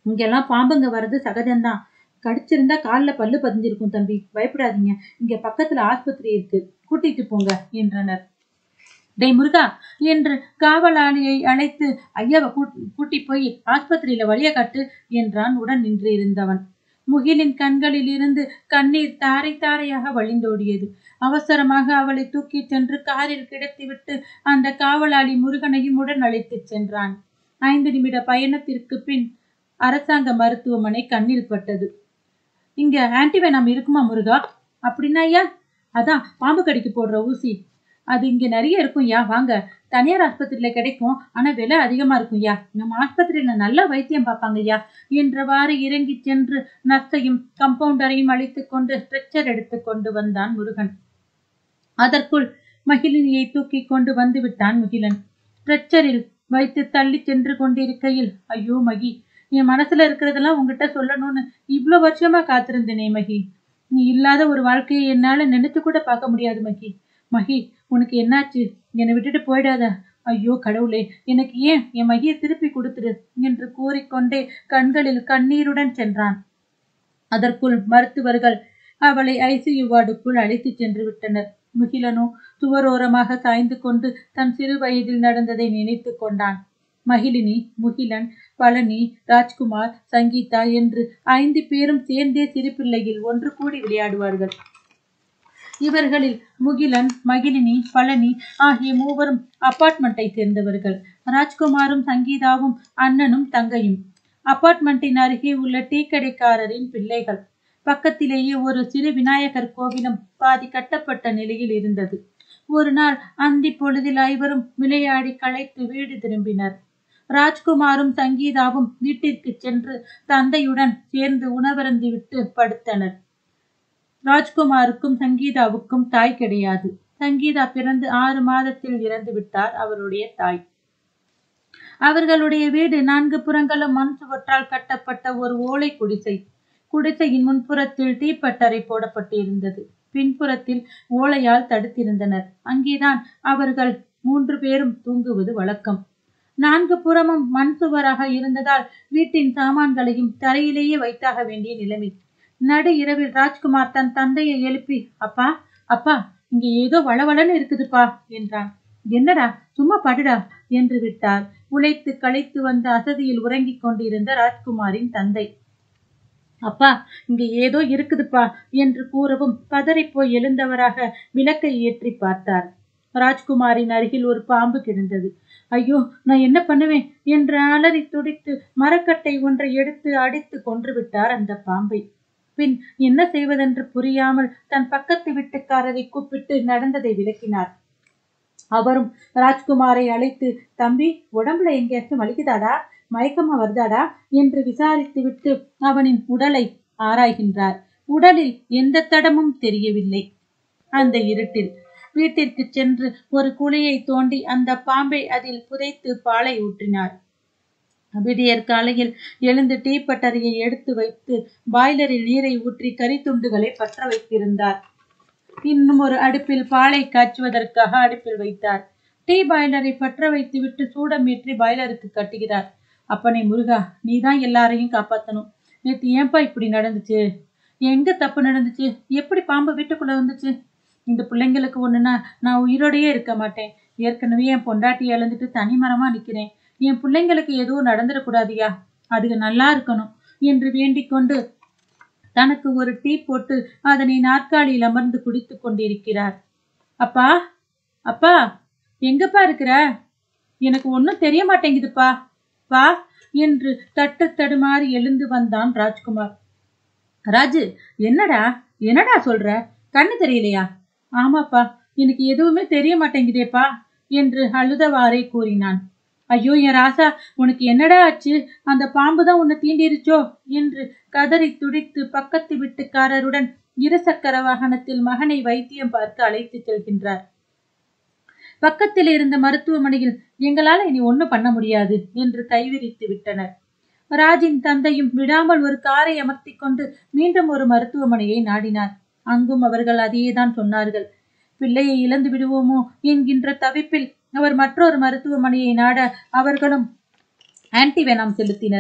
இங்கெல்லாம் பாம்புங்க வர்றது சகஜம்தான். கடிச்சிருந்தா காலில் பல்லு பதிஞ்சிருக்கும் தம்பி, பயப்படாதீங்க. இங்க பக்கத்துல ஆஸ்பத்திரி இருக்கு, கூட்டிட்டு போங்க என்றனர். டேய் முருகா என்று காவலாளியை அழைத்து ஐயாவை கூட்டி போய் ஆஸ்பத்திரியில வழிய காட்டு என்றான் உடன் நின்று இருந்தவன். முகிலின் கண்களில் இருந்து கண்ணீர் தாரை தாரையாக வழிந்தோடியது. அவசரமாக அவளை தூக்கி சென்று காரில் கிடத்திவிட்டு அந்த காவலாளி முருகனையும் உடன் அழைத்து சென்றான். ஐந்து நிமிட பயணத்திற்கு பின் அரசாங்க மருத்துவமனை கண்ணில் பட்டது. இங்க ஆன்டிவெனம் இருக்குமா முருகா? அப்படின்னா ஐயா? அதான் பாம்பு கடிக்கு போடுற ஊசி. அது இங்க நிறைய இருக்கும் யா, வாங்க. தனியார் ஆஸ்பத்திரியில கிடைக்கும், ஆனா விலை அதிகமா இருக்கும் யா. நம்ம ஆஸ்பத்திரியில நல்லா வைத்தியம் பார்ப்பாங்க யா என்றவாறு இறங்கி சென்று நர்ஸையும் கம்பவுண்டரையும் அழைத்து கொண்டு ஸ்ட்ரெச்சர் எடுத்து கொண்டு வந்தான் முருகன். அதற்குள் மகிழினியை தூக்கி கொண்டு வந்து விட்டான் முகிலன். ஸ்ட்ரெச்சரில் வைத்து தள்ளி சென்று கொண்டிருக்கையில், ஐயோ மகி, என் மனசுல இருக்கிறதெல்லாம் உங்ககிட்ட சொல்லணும்னு இவ்வளவு வருஷமா காத்திருந்தேனே மகி. நீ இல்லாத ஒரு வாழ்க்கையை என்னால நினைச்சு கூட பார்க்க முடியாது மகி. மகி, உனக்கு என்னாச்சு? என்னை விட்டுட்டு போயிடாத. ஐயோ கடவுளே, எனக்கு ஏன் என் மகியை திருப்பி கொடுத்துரு என்று கூறிக்கொண்டே கண்களில் கண்ணீருடன் சென்றான். அதற்குள் மருத்துவர்கள் அவளை ஐசியு வார்டுக்குள் அழைத்து சென்று விட்டனர். முகிலனோ சுவரோரமாக சாய்ந்து கொண்டு தன் சிறு வயதில் நடந்ததை நினைத்து கொண்டான். மகிழினி, முகிலன், பழனி, ராஜ்குமார், சங்கீதா என்று ஐந்து பேரும் சேர்ந்தே சிறு பிள்ளையில் ஒன்று கூடி விளையாடுவார்கள். இவர்களில் முகிலன், மகிழினி, பழனி ஆகிய மூவரும் அபார்ட்மெண்ட்டை சேர்ந்தவர்கள். ராஜ்குமாரும் சங்கீதாவும் அண்ணனும் தங்கையும். அபார்ட்மெண்ட்டின் அருகே உள்ள டீ கடைக்காரரின் பிள்ளைகள். பக்கத்திலேயே ஒரு சிறு விநாயகர் கோவிலும் பாதி கட்டப்பட்ட நிலையில் இருந்தது. ஒரு நாள் அந்தி பொழுதில் ஐவரும் விளையாடி களைத்து வீடு திரும்பினர். ராஜ்குமாரும் சங்கீதாவும் வீட்டிற்கு சென்று தந்தையுடன் சேர்ந்து உணவருந்தி விட்டு படுத்தனர். ராஜ்குமாருக்கும் சங்கீதாவுக்கும் தாய் கிடையாது. சங்கீதா பிறந்து ஆறு மாதத்தில் இறந்து விட்டார் அவருடைய தாய். அவர்களுடைய வீடு நான்கு புறங்களும் மண் சுவற்றால் கட்டப்பட்ட ஒரு ஓலை குடிசை. குடிசையின் முன்புறத்தில் தீப்பட்டறை போடப்பட்டு இருந்தது. பின்புறத்தில் ஓலையால் தடுத்திருந்தனர். அங்கேதான் அவர்கள் மூன்று பேரும் தூங்குவது வழக்கம். நான்கு புறமும் மண் சுவராக இருந்ததால் வீட்டின் சாமான்களையும் தரையிலேயே வைத்தாக வேண்டிய நிலைமை. நடு இரவில் ராஜ்குமார் தன் தந்தையை எழுப்பி, அப்பா அப்பா இங்க ஏதோ வளவளன்னு இருக்குதுப்பா என்றான். என்னடா, சும்மா படுடா என்று விட்டார் உழைத்து களைத்து வந்த அசதியில் உறங்கிக் கொண்டிருந்த ராஜ்குமாரின் தந்தை. அப்பா, இங்க ஏதோ இருக்குதுப்பா என்று கூறவும் பதறி போய் எழுந்தவராக விளக்கை ஏற்றி பார்த்தார். ராஜ்குமாரின் அருகில் ஒரு பாம்பு கிடந்தது. ஐயோ, நான் என்ன பண்ணுவேன் என்று அலறி துடித்து மரக்கட்டை ஒன்றை எடுத்து அடித்து கொன்று விட்டார் அந்த பாம்பை. பின் என்ன செய்வதென்று புரியாமல் தன் பக்கத்து வீட்டுக்காரரை கூப்பிட்டு நடந்ததை விளக்கினார். அவரும் ராஜ்குமாரை அழைத்து, தம்பி, உடம்புல எங்கேயாச்சும் வலிக்குதாடா, மயக்கமா வருதாடா என்று விசாரித்து விட்டு அவனின் உடலை ஆராய்கின்றார். உடலில் எந்த தடமும் தெரியவில்லை. அந்த இருட்டில் வீட்டிற்கு சென்று ஒரு குழியை தோண்டி அந்த பாம்பை அதில் புதைத்து பாலை ஊற்றினார். விடியற் காலையில் எழுந்து டீப்பட்டறையை எடுத்து வைத்து பாய்லரில் நீரை ஊற்றி கறி துண்டுகளை பற்ற வைத்திருந்தார். இன்னும் ஒரு அடுப்பில் பாலை காய்ச்சுவதற்காக அடுப்பில் வைத்தார். டீ பாய்லரை பற்ற வைத்து விட்டு சூடமேற்றி பாய்லருக்கு கட்டுகிறார். அப்பனே முருகா, நீதான் எல்லாரையும் காப்பாத்தணும். நேற்று ஏன்பா இப்படி நடந்துச்சு? எங்க தப்பு நடந்துச்சு? எப்படி பாம்பு வீட்டுக்குள்ள வந்துச்சு? இந்த பிள்ளைங்களுக்கு ஒண்ணுன்னா நான் உயிரோடையே இருக்க மாட்டேன். ஏற்கனவே என் பொண்டாட்டியை இழந்துட்டு தனிமரமா நிக்கிறேன். என் பிள்ளைங்களுக்கு எதுவும் நடந்துடக்கூடாதியா, அதுக நல்லா இருக்கணும் என்று வேண்டிக் கொண்டு தனக்கு ஒரு டீ போட்டு அதனை நாற்காலியில் அமர்ந்து குடித்து கொண்டிருக்கிறார். அப்பா அப்பா எங்கப்பா இருக்கிற? எனக்கு ஒன்னும் தெரிய மாட்டேங்குதுப்பா பா என்று தட்டு தடுமாறி எழுந்து வந்தான் ராஜ்குமார். ராஜு, என்னடா என்னடா சொல்ற? கண்ணு தெரியலையா? ஆமாப்பா, எனக்கு எதுவுமே தெரிய மாட்டேங்குதேப்பா என்று அழுதவாறே கூறினான். ஐயோ என் ராசா, உனக்கு என்னடா ஆச்சு? அந்த பாம்புதான் உன்னை தீண்டிருச்சோ என்று கதறி துடித்து பக்கத்து வீட்டுக்காரருடன் இருசக்கர வாகனத்தில் மகனை வைத்தியம் பார்க்க அழைத்து செல்கின்றார். பக்கத்தில் இருந்த மருத்துவமனையில் எங்களால இனி ஒன்னும் பண்ண முடியாது என்று கைவிரித்து விட்டனர். ராஜின் தந்தையும் விடாமல் ஒரு காரை அமர்த்தி கொண்டு மீண்டும் ஒரு மருத்துவமனையை நாடினார். அங்கும் அவர்கள் அதையேதான் சொன்னார்கள். பிள்ளையை இழந்து விடுவோமோ என்கின்ற தவிப்பில் அவர் மற்றொரு மருத்துவமனையை நாட அவர்களும் ஆன்டிவெனம் செலுத்தினர்.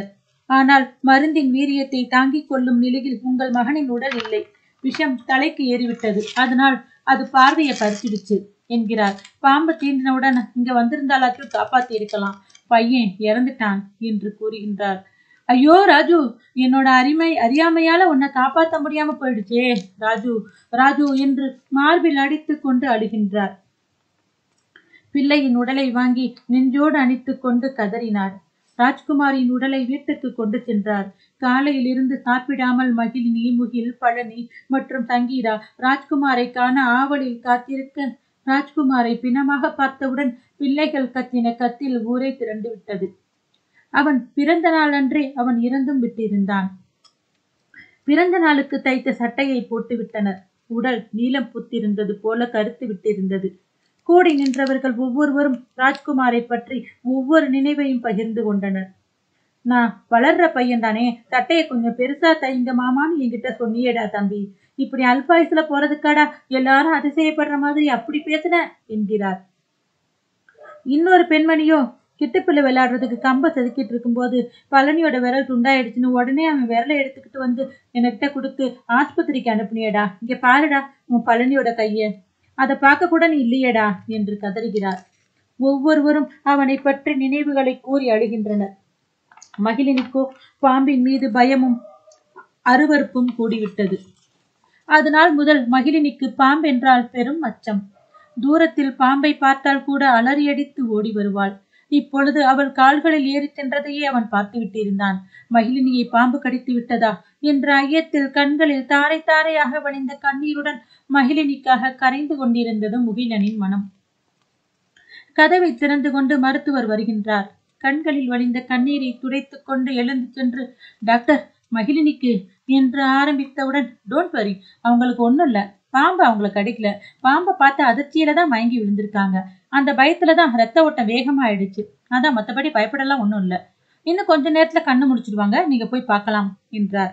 ஆனால் மருந்தின் வீரியத்தை தாங்கிக் கொள்ளும் நிலையில் உங்கள் மகனின் உடல் இல்லை. விஷம் தலைக்கு ஏறிவிட்டது. அதனால் அது பார்வையை பறிச்சிடுச்சு என்கிறார். பாம்பு தீண்டினவுடன் இங்க வந்திருந்தாலாச்சும் காப்பாத்தி இருக்கலாம். பையன் இறந்துட்டான் என்று கூறுகின்றார். ஐயோ ராஜு, என்னோட அரிமை அறியாமையால உன்னை காப்பாற்ற முடியாம போயிடுச்சே ராஜு ராஜு என்று மார்பில் அடித்து கொண்டு அழுகின்றார். பிள்ளையின் உடலை வாங்கி நெஞ்சோடு அணித்து கொண்டு கதறினார். ராஜ்குமாரின் உடலை வீட்டுக்கு கொண்டு சென்றார். காலையில் இருந்து சாப்பிடாமல் மகிழினி, முகில், பழனி மற்றும் சங்கீதா ராஜ்குமாரை காண ஆவலில் காத்திருக்க, ராஜ்குமாரை பிணமாக பார்த்தவுடன் பிள்ளைகள் கத்தின கத்தில் ஊரே திரண்டு விட்டது. அவன் பிறந்த நாளன்றே அவன் இறந்தும் விட்டிருந்தான். பிறந்த நாளுக்கு தைத்த சட்டையை போட்டு விட்டனர். உடல் நீலம் புத்திருந்தது போல கருத்து விட்டிருந்தது. கூடி நின்றவர்கள் ஒவ்வொருவரும் ராஜ்குமாரை பற்றி ஒவ்வொரு நினைவையும் பகிர்ந்து கொண்டனர். நான் வளர்ற பையன் தானே, சட்டையை கொஞ்சம் பெருசா தைங்க மாமான்னு என்கிட்ட சொன்னியேடா தம்பி. இப்படி அல்பாயுசுல போறதுக்காடா எல்லாரும் அதிசயப்படுற மாதிரி அப்படி பேசுன என்கிறார். இன்னொரு பெண்மணியோ கிட்டுப்பிள்ளை விளையாடுறதுக்கு கம்ப செதுக்கிட்டு இருக்கும் போது பழனியோட விரல் துண்டாயிடுச்சுன்னு உடனே அவன் விரலை எடுத்துக்கிட்டு வந்து என்கிட்ட கொடுத்து ஆஸ்பத்திரிக்கு அனுப்புனியடா. இங்க பாருடா உன் பழனியோட கைய, அதை பார்க்க கூட நீ இல்லையடா என்று கதறுகிறார். ஒவ்வொருவரும் அவனை பற்றி நினைவுகளை கூறி அழுகின்றனர். மகிழினிக்கோ பாம்பின் மீது பயமும் அருவருப்பும் கூடிவிட்டது. அதனால் முதல் மகிழினிக்கு பாம்பென்றால் பெரும் அச்சம். தூரத்தில் பாம்பை பார்த்தால் கூட அலறியடித்து ஓடி வருவாள். இப்பொழுது அவள் கால்களில் ஏறி சென்றதையே அவன் பார்த்து விட்டிருந்தான். மகிழினியை பாம்பு கடித்து விட்டதா என்ற ஐயத்தில் கண்களில் தாரை தாரையாக வழிந்த கண்ணீருடன் மகிழினிக்காக கரைந்து கொண்டிருந்தது முகிலனின் மனம். கதவை திறந்து கொண்டு மருத்துவர் வருகின்றார். கண்களில் வழிந்த கண்ணீரை துடைத்துக் கொண்டு எழுந்து சென்று, டாக்டர், மகிழினிக்கு என்று ஆரம்பித்தவுடன், டோன்ட் வரி, அவங்களுக்கு ஒண்ணும் இல்ல, பாம்பு அவங்களை கடிக்கல, பாம்பை பார்த்து அதிர்ச்சியில தான் மயங்கி விழுந்திருக்காங்க. அந்த பயத்துலதான் ரத்த ஓட்டம் வேகமா ஆயிடுச்சு. அதான், மற்றபடி பயப்படலாம் ஒண்ணும் இல்ல. இன்னும் கொஞ்ச நேரத்துல கண்ணு முடிச்சிடுவாங்க, நீங்க போய் பார்க்கலாம் என்றார்.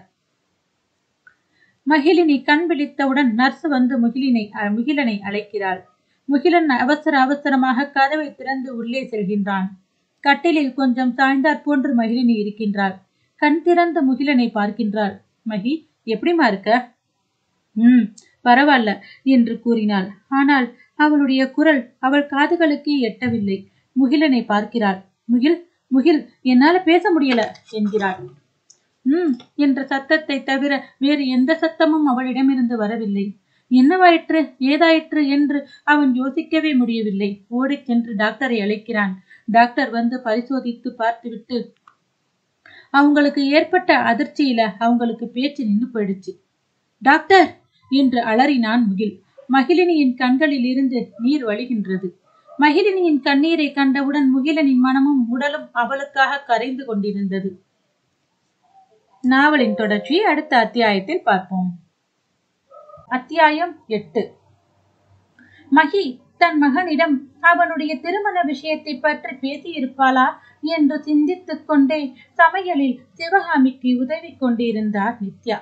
மகிழினி கண் விழித்தவுடன் நர்ஸ் வந்து முகிலினை முகிலனை அழைக்கிறாள். முகிலன் அவசர அவசரமாக கதவை திறந்து உள்ளே செல்கின்றான். கட்டிலில் கொஞ்சம் சாய்ந்தாற் போன்று மகிழினி இருக்கின்றாள். கண் திறந்த முகிலனை பார்க்கின்றாள். மகி, எப்படிமா இருக்க? ம் பரவாயில்ல என்று கூறினாள். ஆனால் அவளுடைய குரல் அவள் காதுகளுக்கே எட்டவில்லை. முகிலனை பார்க்கிறாள். முகில், முகில், என்னால பேச முடியல என்கிறாள். ம் என்ற சத்தத்தை தவிர வேறு எந்த சத்தமும் அவளிடமிருந்து வரவில்லை. என்னவாயிற்று, ஏதாயிற்று என்று அவன் யோசிக்கவே முடியவில்லை. ஓடிச் சென்று டாக்டரை அழைக்கிறான். டாக்டர் வந்து பரிசோதித்து பார்த்துவிட்டு, அவங்களுக்கு ஏற்பட்ட அதிர்ச்சியில அவங்களுக்கு பேச்சு நின்று போயிடுச்சு. டாக்டர் என்று அலறினான் முகில். மகிழினியின் கண்களில் இருந்து நீர் வழிகின்றது. மகிழினியின் கண்ணீரை கண்டவுடன் முகிலனின் மனமும் உடலும் அவளுக்காக கரைந்து கொண்டிருந்தது. நாவலின் தொடர்ச்சி அடுத்த அத்தியாயத்தில் பார்ப்போம். அத்தியாயம் எட்டு. மகி தன் மகனிடம் அவனுடைய திருமண விஷயத்தை பற்றி பேசியிருப்பாளா என்று சிந்தித்துக் கொண்டே சமையலில் சிவகாமிக்கு உதவி கொண்டிருந்தார் நித்யா.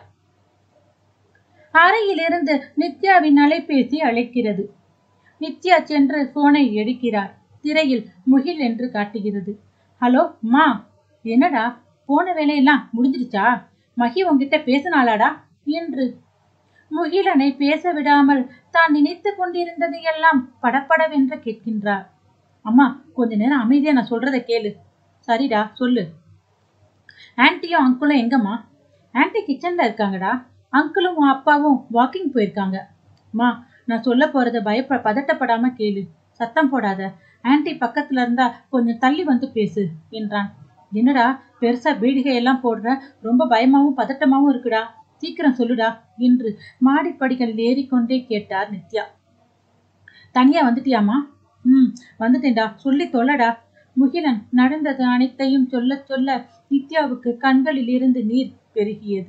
அறையிலிருந்து நித்யாவின் அலைபேசி அழைக்கிறது. நித்யா சென்று போனை எடுக்கிறார். திரையில் முகில் என்று காட்டுகிறது. ஹலோ மா, என்னடா போன வேலையெல்லாம் முடிஞ்சிருச்சா? மகி உங்ககிட்ட பேசினாளாடா என்று முகிலனை பேச விடாமல் தான் நினைத்து கொண்டிருந்தது எல்லாம் படப்படவென்று கேட்கின்றார். அம்மா, கொஞ்ச நேரம் அமைதியா நான் சொல்றதை கேளு. சரிடா, சொல்லு. ஆன்ட்டியும் அங்கிளும் எங்கம்மா? ஆன்ட்டி கிச்சன்ல இருக்காங்கடா. அங்கிளும் அப்பாவும் வாக்கிங் போயிருக்காங்க. மா, நான் சொல்ல போறத பயப்ப பதட்டப்படாம கேளு, சத்தம் போடாத. ஆன்ட்டி பக்கத்துல இருந்தா கொஞ்சம் தள்ளி வந்து பேசு என்றான். என்னடா பெருசா பீடிகை எல்லாம் போடுற, ரொம்ப பயமாவும் பதட்டமாவும் இருக்குடா, சீக்கிரம் சொல்லுடா என்று மாடிப்படிகளில் ஏறிக்கொண்டே கேட்டார் நித்யா. தனியா வந்துட்டியாமா? ம் வந்துட்டேன்டா, சொல்லி தொல்லடா. முகிலன் நடந்தது அனைத்தையும் சொல்ல சொல்ல நித்யாவுக்கு கண்களில் இருந்து நீர் பெருகியது.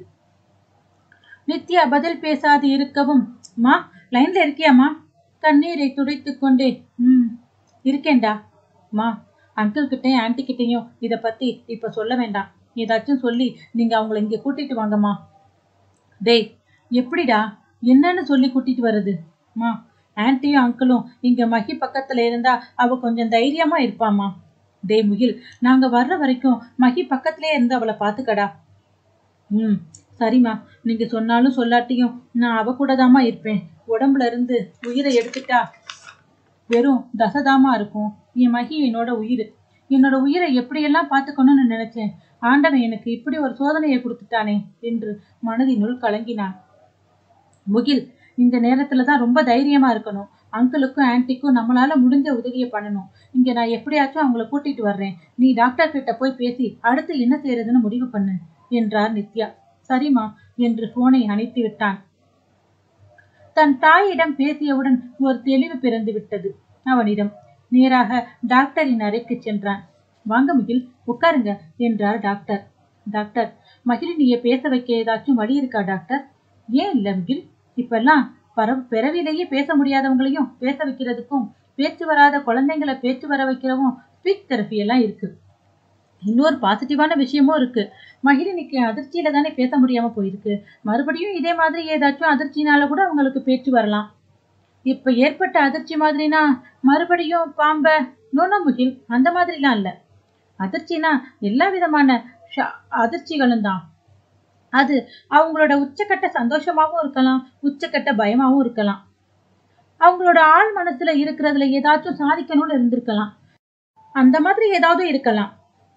நித்யா பதில் பேசாது இருக்கவும், மா லைன்ல இருக்கியாமா? கண்ணீரை துடைத்து கொண்டே, ம் இருக்கேன்டா. மா, அங்கிள் கிட்டையும் ஆன்டி கிட்டையும் இத பத்தி இப்ப சொல்ல வேண்டாம். ஏதாச்சும் சொல்லி நீங்க அவங்களை இங்க கூட்டிட்டு வாங்கம்மா. டேய், எப்படிடா, என்னன்னு சொல்லி கூட்டிட்டு வர்றது? மா, ஆன்ட்டியும் அங்கிளும் இங்க மகி பக்கத்துல இருந்தா அவ கொஞ்சம் தைரியமா இருப்பாமா. டே முகில், நாங்க வர்ற வரைக்கும் மகி பக்கத்திலே இருந்து அவளை பாத்துக்கடா. ம் சரிம்மா, நீங்க சொன்னாலும் சொல்லாட்டியும் நான் அவ கூட தாமா இருப்பேன். உடம்புல இருந்து உயிரை எடுத்துட்டா வெறும் தசதாமா இருக்கும். என் மகி என்னோட உயிர். என்னோட உயிரை எப்படியெல்லாம் பார்த்துக்கணும்னு நினைச்சேன். ஆண்டவன் எனக்கு இப்படி ஒரு சோதனையை கொடுத்துட்டானே என்று மனதினுள் கலங்கினான். முகில், இந்த நேரத்துலதான் ரொம்ப தைரியமா இருக்கணும். அங்கிளுக்கும் ஆன்டிக்கும் நம்மளால முடிஞ்ச உதவியை பண்ணணும். இங்க நான் எப்படியாச்சும் அவங்கள கூட்டிட்டு வர்றேன். நீ டாக்டர் கிட்ட போய் பேசி அடுத்து என்ன செய்யறதுன்னு முடிவு பண்ணு என்றார் நித்யா. சரிமா என்று போனை அணைத்து விட்டான். தன் தாயிடம் பேசியவுடன் ஒரு தெளிவு பிறந்து விட்டது அவனிடம். நேராக டாக்டரின் அறைக்கு சென்றான். வாங்க முகில், உட்காருங்க என்றார் டாக்டர். டாக்டர், மகிழினிய பேச வைக்க ஏதாச்சும் வழி இருக்கா டாக்டர்? ஏன் இல்ல முகில், இப்பெல்லாம் பர பிறவிலேயே பேச முடியாதவங்களையும் பேச வைக்கிறதுக்கும் பேச்சு வராத குழந்தைங்களை பேச்சு வர வைக்கிறவும் ஸ்பீச் தெரபி எல்லாம் இருக்கு. இன்னொரு பாசிட்டிவான விஷயமும் இருக்கு. மகிழினிக்கு அதிர்ச்சியில தானே பேச முடியாம போயிருக்கு. மறுபடியும் இதே மாதிரி ஏதாச்சும் அதிர்ச்சினால கூட அவங்களுக்கு பேச்சு வரலாம். இப்ப ஏற்பட்ட அதிர்ச்சி மாதிரினா மறுபடியும் பாம்ப நோனோ முகில், அந்த மாதிரிலாம் இல்ல. அதிர்ச்சினா எல்லா விதமான அதிர்ச்சிகளும் தான். அது அவங்களோட உச்சக்கட்ட சந்தோஷமாவும் இருக்கலாம், உச்சக்கட்ட பயமாவும் இருக்கலாம். அவங்களோட ஆள் மனசுல இருக்கிறதுல ஏதாச்சும் சாதிக்கணும்னு இருந்திருக்கலாம். அந்த மாதிரி ஏதாவது இருக்கலாம்.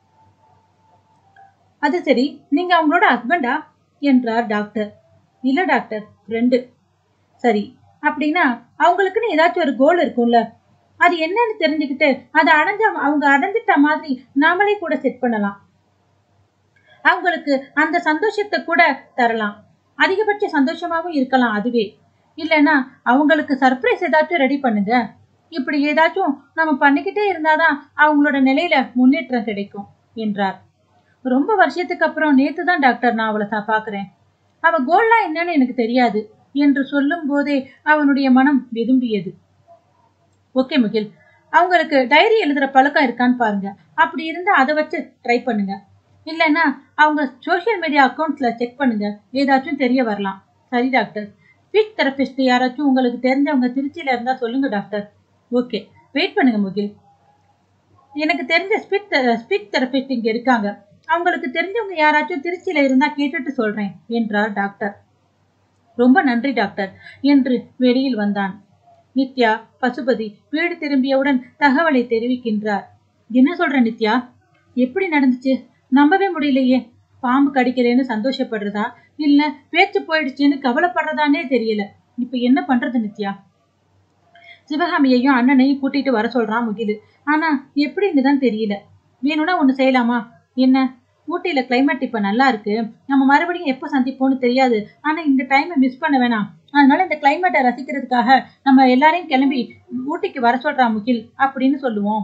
அது சரி, நீங்க அவங்களோட ஹஸ்பண்டா என்றார் டாக்டர். இல்ல டாக்டர், ஃப்ரெண்டு. சரி, அப்படின்னா அவங்களுக்குன்னு ஏதாச்சும் ஒரு கோல் இருக்கும்ல, அது என்னன்னு தெரிஞ்சுக்கிட்டு அதை அடைஞ்ச அவங்க அடைஞ்சிட்ட மாதிரி நாமளே கூட செட் பண்ணலாம். அவங்களுக்கு அந்த சந்தோஷத்தை கூட தரலாம். அதிகபட்ச சந்தோஷமாவும் இருக்கலாம் அதுவே. இல்லைன்னா அவங்களுக்கு சர்ப்ரைஸ் ஏதாச்சும் ரெடி பண்ணுங்க. இப்படி ஏதாச்சும் நம்ம பண்ணிக்கிட்டே இருந்தாதான் அவங்களோட நிலையில முன்னேற்றம் கிடைக்கும் என்றார். ரொம்ப வருஷத்துக்கு அப்புறம் நேத்து தான் டாக்டர் நான் அவளை பாக்குறேன். அவ கோல்லாம் என்னன்னு எனக்கு தெரியாது என்று சொல்லும் போதே அவனுடைய மனம் விரும்பியது. ஓகே முகில், அவங்களுக்கு டைரி எழுதுற பழக்கம் இருக்கான்னு பாருங்க. அப்படி இருந்தா அதை வச்சு ட்ரை பண்ணுங்க. இல்லைன்னா அவங்க சோசியல் மீடியா அக்கௌண்ட்ஸ்ல செக் பண்ணுங்க, ஏதாச்சும் தெரிய வரலாம். சரி டாக்டர். ஸ்பீச் தெரபிஸ்ட் யாராச்சும் உங்களுக்கு தெரிஞ்சவங்க திருச்சியில இருந்தா சொல்லுங்க டாக்டர். ஓகே, வெயிட் பண்ணுங்க முகில். எனக்கு தெரிஞ்ச ஸ்பீச் ஸ்பீச் தெரபிஸ்ட் இங்க இருக்காங்க. அவங்களுக்கு தெரிஞ்சவங்க யாராச்சும் திருச்சியில இருந்தா கேட்டுட்டு சொல்றேன் என்றார் டாக்டர். ரொம்ப நன்றி டாக்டர் என்று வெளியில் வந்தான். நித்யா, பசுபதி வீடு திரும்பியவுடன் தகவலை தெரிவிக்கின்றார். என்ன சொல்ற நித்யா? எப்படி நடந்துச்சு? நம்பவே முடியலையே. பாம்பு கடிக்கிறேன்னு சந்தோஷப்படுறதா இல்ல பேச்சு போயிடுச்சுன்னு கவலைப்படுறதானே தெரியல. இப்ப என்ன பண்றது நித்யா? சிவகாமியையும் அண்ணனையும் கூட்டிட்டு வர சொல்றான் முகிலு. ஆனா எப்படின்னு தான் தெரியல. வேணும்னா ஒண்ணு செய்யலாமா? என்ன? ஊட்டியில கிளைமேட் இப்ப நல்லா இருக்கு. நம்ம மறுபடியும் எப்ப சந்திப்போம்னு தெரியாது. ஆனா இந்த டைமை மிஸ் பண்ண வேணாம். அதனால இந்த கிளைமேட்டை ரசிக்கிறதுக்காக நம்ம எல்லாரையும் கிளம்பி ஊட்டிக்கு வர சொல்றான் முகில் அப்படின்னு சொல்லுவோம்.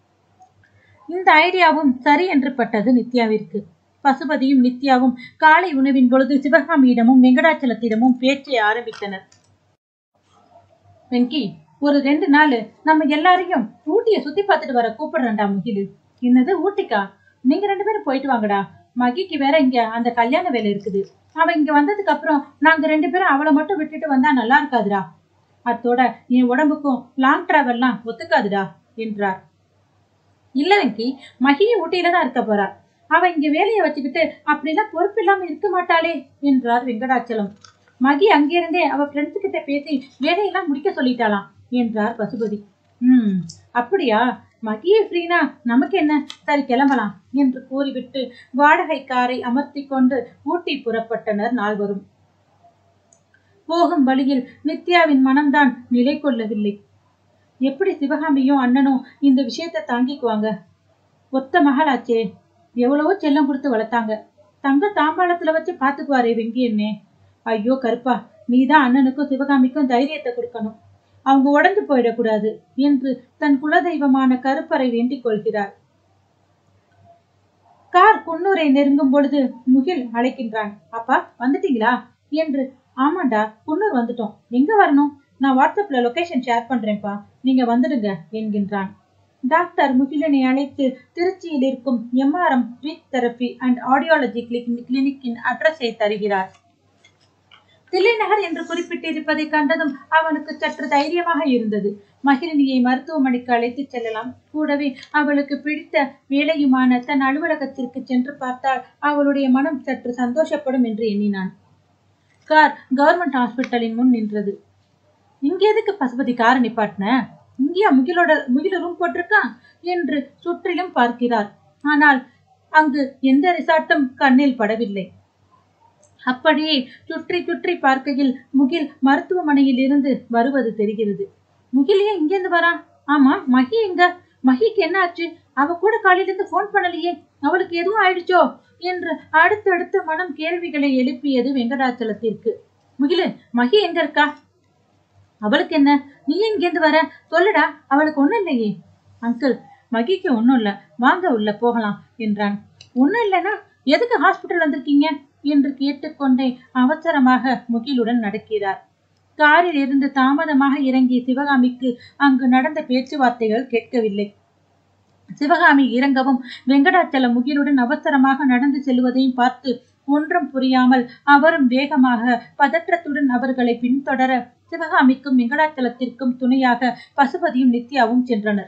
இந்த ஐடியாவும் சரி என்று பட்டது நித்யாவிற்கு. பசுபதியும் நித்யாவும் காலை உணவின் பொழுது சிவகாமியிடமும் வெங்கடாச்சலத்திடமும் பேச்சை ஆரம்பித்தனர். வெங்கி, ஒரு ரெண்டு நாள் நம்ம எல்லாரையும் ஊட்டிய சுத்தி பார்த்துட்டு வர கூப்பிடுறா முகிலு. என்னது, ஊட்டிக்கா? நீங்க ரெண்டு பேரும் போயிட்டு வாங்கடா. மகிக்கு வேற இங்க அந்த கல்யாண வேலை இருக்குது. அவ இங்க வந்ததுக்கு அப்புறம் நாங்க ரெண்டு பேரும் அவளை மட்டும் விட்டுட்டு வந்தா நல்லா இருக்காதுடா. அத்தோட என் உடம்புக்கும் லாங் டிராவல்லாம் ஒத்துக்காதுடா என்றார். இல்ல வெங்கி, மகியை ஊட்டியில தான் இருக்க போறா. அவ இங்க வேலையை வச்சுக்கிட்டு அப்படிலாம் பொறுப்பு இல்லாம இருக்க மாட்டாளே என்றார் வெங்கடாச்சலம். மகி அங்கிருந்தே அவ ஃப்ரெண்ட்ஸ் கிட்ட பேசி வேலையெல்லாம் முடிக்க சொல்லிட்டாளாம் என்றார் பசுபதி. உம் அப்படியா? மகியை ஃப்ரீனா நமக்கு என்ன, சரி கிளம்பலாம் என்று கூறிவிட்டு வாடகை காரை அமர்த்தி கொண்டு ஊட்டி புறப்பட்டனர் நால்வரும். போகும் வழியில் நித்யாவின் மனம்தான் நிலை கொள்ளவில்லை. எப்படி சிவகாமியும் அண்ணனும் இந்த விஷயத்தை தாங்கிக்குவாங்க? ஒத்த மகளாச்சே, எவ்வளவோ செல்லம் கொடுத்து வளர்த்தாங்க. தங்க தாம்பாளத்துல வச்சு பாத்துக்குவாரே வெங்கி அண்ணே. ஐயோ கருப்பா, நீதான் அண்ணனுக்கும் சிவகாமிக்கும் தைரியத்தை கொடுக்கணும். அவங்க உடஞ்சு போயிடக்கூடாது என்று தன் குலதெய்வமான கருப்பரை வேண்டிக் கொள்கிறார். கார் குன்னூரை நெருங்கும் பொழுது முகில் அழைக்கின்றான். அப்பா வந்துட்டீங்களா என்று. ஆமாண்டா, குன்னூர் வந்துட்டோம். எங்க வரணும்? நான் வாட்ஸ்அப்ல லொகேஷன் ஷேர் பண்றேன்ப்பா, நீங்க வந்துடுங்க என்கின்றான். டாக்டர் முகிலனை அழைத்து திருச்சியில் இருக்கும் MRM speech therapy and audiology கிளினிக்கின் அட்ரஸை தருகிறார். தில்லைநகர் என்று குறிப்பிட்டிருப்பதை கண்டதும் அவனுக்கு சற்று தைரியமாக இருந்தது. மகிழினியை மருத்துவமனைக்கு அழைத்து செல்லலாம். கூடவே அவளுக்கு பிடித்த வேலையுமான தன் அலுவலகத்திற்கு சென்று பார்த்தால் அவளுடைய மனம் சற்று சந்தோஷப்படும் என்று எண்ணினான். கார் கவர்மெண்ட் ஹாஸ்பிட்டலின் முன் நின்றது. இங்க எதுக்கு பசுபதி காரை நிப்பாட்டின? இங்கேயா முகிலோட முகில ரூம் போட்டிருக்கான் என்று சுற்றிலும் பார்க்கிறார். ஆனால் அங்கு எந்த ரிசார்ட்டும் கண்ணில் படவில்லை. அப்படியே சுற்றி சுற்றி பார்க்கையில் முகில் மருத்துவமனையில் இருந்து வருவது தெரிகிறது. முகிலையே இங்கேருந்து வரான்? ஆமா, மகி எங்க? மகிக்கு என்ன ஆச்சு? அவ கூட காலையிலிருந்து போன் பண்ணலையே, அவளுக்கு எதுவும் ஆயிடுச்சோ என்று அடுத்தடுத்து மனம் கேள்விகளை எழுப்பியது வெங்கடாச்சலத்திற்கு. முகிலு, மகி எங்க இருக்கா? அவளுக்கு என்ன? நீ இங்கேருந்து வர? சொல்லுடா, அவளுக்கு ஒண்ணும் இல்லையே. அங்கிள், மகிக்கு ஒண்ணும் இல்ல, வாங்க உள்ள போகலாம் என்றான். ஒண்ணும் இல்லைன்னா எதுக்கு ஹாஸ்பிட்டல் வந்திருக்கீங்க என்று கேட்டுக்கொண்டே அவசரமாக முகிலுடன் நடக்கிறார். காரில் இருந்து தாமதமாக இறங்கிய சிவகாமிக்கு அங்கு நடந்த பேச்சுவார்த்தைகள் கேட்கவில்லை. சிவகாமி இறங்கவும் வெங்கடாச்சலம் முகிலுடன் அவசரமாக நடந்து செல்வதையும் பார்த்து ஒன்றும் புரியாமல் அவரும் வேகமாக பதற்றத்துடன் அவர்களை பின்தொடர சிவகாமிக்கும் வெங்கடாச்சலத்திற்கும் துணையாக பசுபதியும் நித்யாவும் சென்றனர்.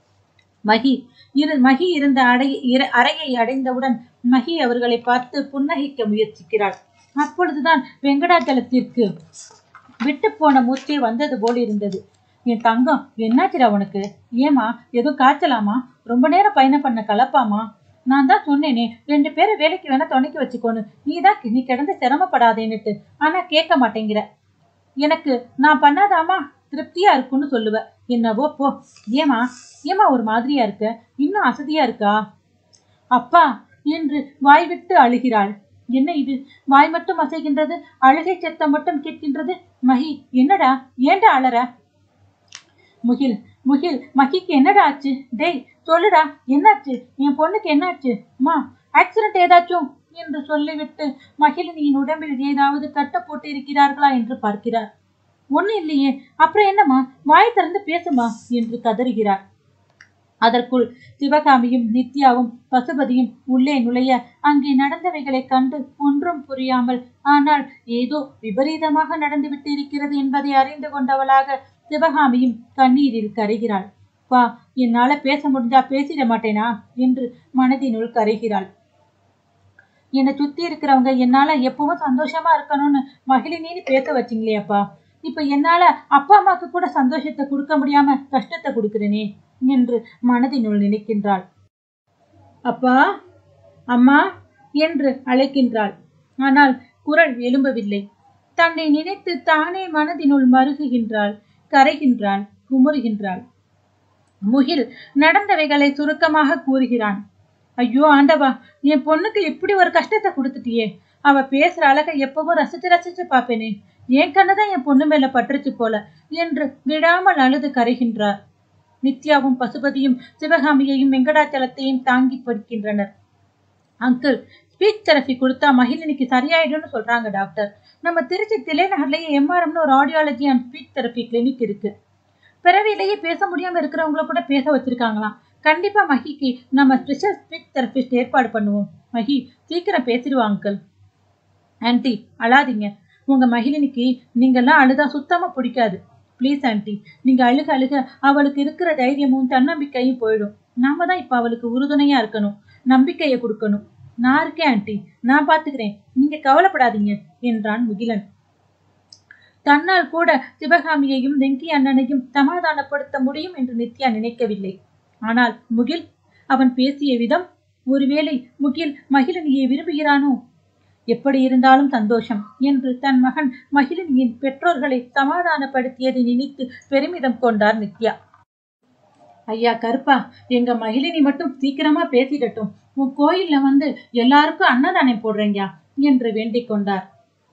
மகி இரு மகி இருந்த அடை அறையை அடைந்தவுடன் மகி அவர்களை பார்த்து புன்னகைக்க முயற்சிக்கிறாள். அப்பொழுதுதான் வெங்கடாச்சலத்திற்கு விட்டு போன மூச்சே வந்தது போல் இருந்தது. என் தங்கம், என்னாச்சுடா உனக்கு? ஏமா, எதுவும் காய்ச்சலாமா? ரொம்ப நேரம் பயணம் பண்ண கலப்பாமா? நான் தான் சொன்னேனே, ரெண்டு பேரை வேலைக்கு வேணா துணைக்கி வச்சுக்கோன்னு. நீ தான் நீ கிடந்து சிரமப்படாதேன்னுட்டு. ஆனா கேட்க மாட்டேங்கிற. எனக்கு நான் பண்ணாதாமா திருப்தியா இருக்குன்னு சொல்லுவ. என்னவோ போ. ஏமா ஏமா ஒரு மாதிரியா இருக்க? இன்னும் அசதியா இருக்கா? அப்பா என்று வாய் விட்டு அழுகிறாள். என்ன இது, வாய் மட்டும் அசைகின்றது, அழுகை சத்தம் மட்டும் கேட்கின்றது. மகி, என்னடா, ஏண்டா அழற? முகில் முகில் மகிக்கு என்னடா ஆச்சு? டேய் சொல்லுடா, என்னாச்சு? என் பொண்ணுக்கு என்னாச்சு? மா, ஆக்சிடென்ட் ஏதாச்சும் என்று சொல்லிவிட்டு மகிழினியின் உடம்பில் ஏதாவது கட்ட போட்டு இருக்கிறார்களா என்று பார்க்கிறார். ஒண்ணு இல்லையே, அப்புறம் என்னம்மா, வாய் திறந்து பேசுமா என்று கதறுகிறார். அதற்குள் சிவகாமியும் நித்யாவும் பசுபதியும் உள்ளே நுழைய அங்கே நடந்தவைகளை கண்டு ஒன்றும் புரியாமல், ஆனால் ஏதோ விபரீதமாக நடந்துவிட்டு இருக்கிறது என்பதை அறிந்து கொண்டவளாக சிவகாமியும் கண்ணீரில் கரைகிறாள். வா, என்னால பேச முடிஞ்சா பேசிட மாட்டேனா என்று மனதினுள் கரைகிறாள். என்னை சுத்தி இருக்கிறவங்க என்னால எப்பவும் சந்தோஷமா இருக்கணும்னு மகிழினின்னு பேச வச்சிங்களே அப்பா. இப்ப என்னால அப்பா அம்மாக்கு கூட சந்தோஷத்தை கொடுக்க முடியாம கஷ்டத்தை கொடுக்கிறேனே என்று மனதினுள் நினைக்கின்றாள். அப்பா, அம்மா என்று அழைக்கின்றாள். ஆனால் குரல் எழும்பவில்லை. தன்னை நினைத்து தானே மனதினுள் மருகுகின்றாள், கரைகின்றாள், குமுறுகின்றாள். முகில் நடந்தவைகளை சுருக்கமாக கூறுகிறான். ஐயோ ஆண்டவா, என் பொண்ணுக்கு இப்படி ஒரு கஷ்டத்தை கொடுத்துட்டியே. அவ பேசுற அழகை எப்பவும் ரசிச்சு ரசிச்சு பாப்பேனே. என் கண்ணுதான் என் பொண்ணு மேல பற்றுச்சு போல என்று விடாமல் அழுது கரைகின்றார். நித்யாவும் பசுபதியும் சிவகாமியையும் வெங்கடாச்சலத்தையும் தாங்கி படுக்கின்றனர். அங்கிள், ஸ்பீச் தெரபி கொடுத்தா மகிழினிக்கு சரியாயிடும்னு சொல்றாங்க டாக்டர். நம்ம திருச்சி தில்லைநகர்லயே எம்ஆர்எம்னு ஒரு audiology and speech therapy clinic இருக்கு. பிறவிலேயே பேச முடியாம இருக்கிறவங்கள கூட பேச வச்சிருக்காங்களாம். கண்டிப்பா மகிக்கு நம்ம ஸ்பெஷல் ஸ்பீச் தெரபிஸ்ட் ஏற்பாடு பண்ணுவோம். மகி சீக்கிரம் பேசிடுவா அங்கிள். ஆன்டி, அழாதீங்க. உங்க மகிழினிக்கு நீங்கெல்லாம் அழுதா சுத்தமா பிடிக்காது. பிளீஸ் ஆன்டி, நீங்க அழுக அழுக அவளுக்கு இருக்கிற தைரியமும் தன்னம்பிக்கையும் போயிடும். நாம தான் இப்ப அவளுக்கு உறுதுணையா இருக்கணும், நம்பிக்கையை கொடுக்கணும். நான் இருக்கேன் ஆன்டி, நான் பாத்துக்கிறேன், நீங்க கவலைப்படாதீங்க என்றான் முகிலன். தன்னால் கூட சிவகாமியையும் வெங்கி அண்ணனையும் சமாதானப்படுத்த முடியும் என்று நித்யா நினைக்கவில்லை. ஆனால் முகில், அவன் பேசிய விதம், ஒருவேளை முகில் மகிழினியை விரும்புகிறானோ? எப்படி இருந்தாலும் சந்தோஷம் என்று தன் மகன் மகிழினியின் பெற்றோர்களை சமாதானப்படுத்தியதை நினைத்து பெருமிதம் கொண்டார் நித்யா. ஐயா கருப்பா, எங்க மகிழினி மட்டும் சீக்கிரமா பேசிடட்டும். உன் கோயில்ல வந்து எல்லாருக்கும் அன்னதானம் போடுறேங்கயா என்று வேண்டிக் கொண்டார்.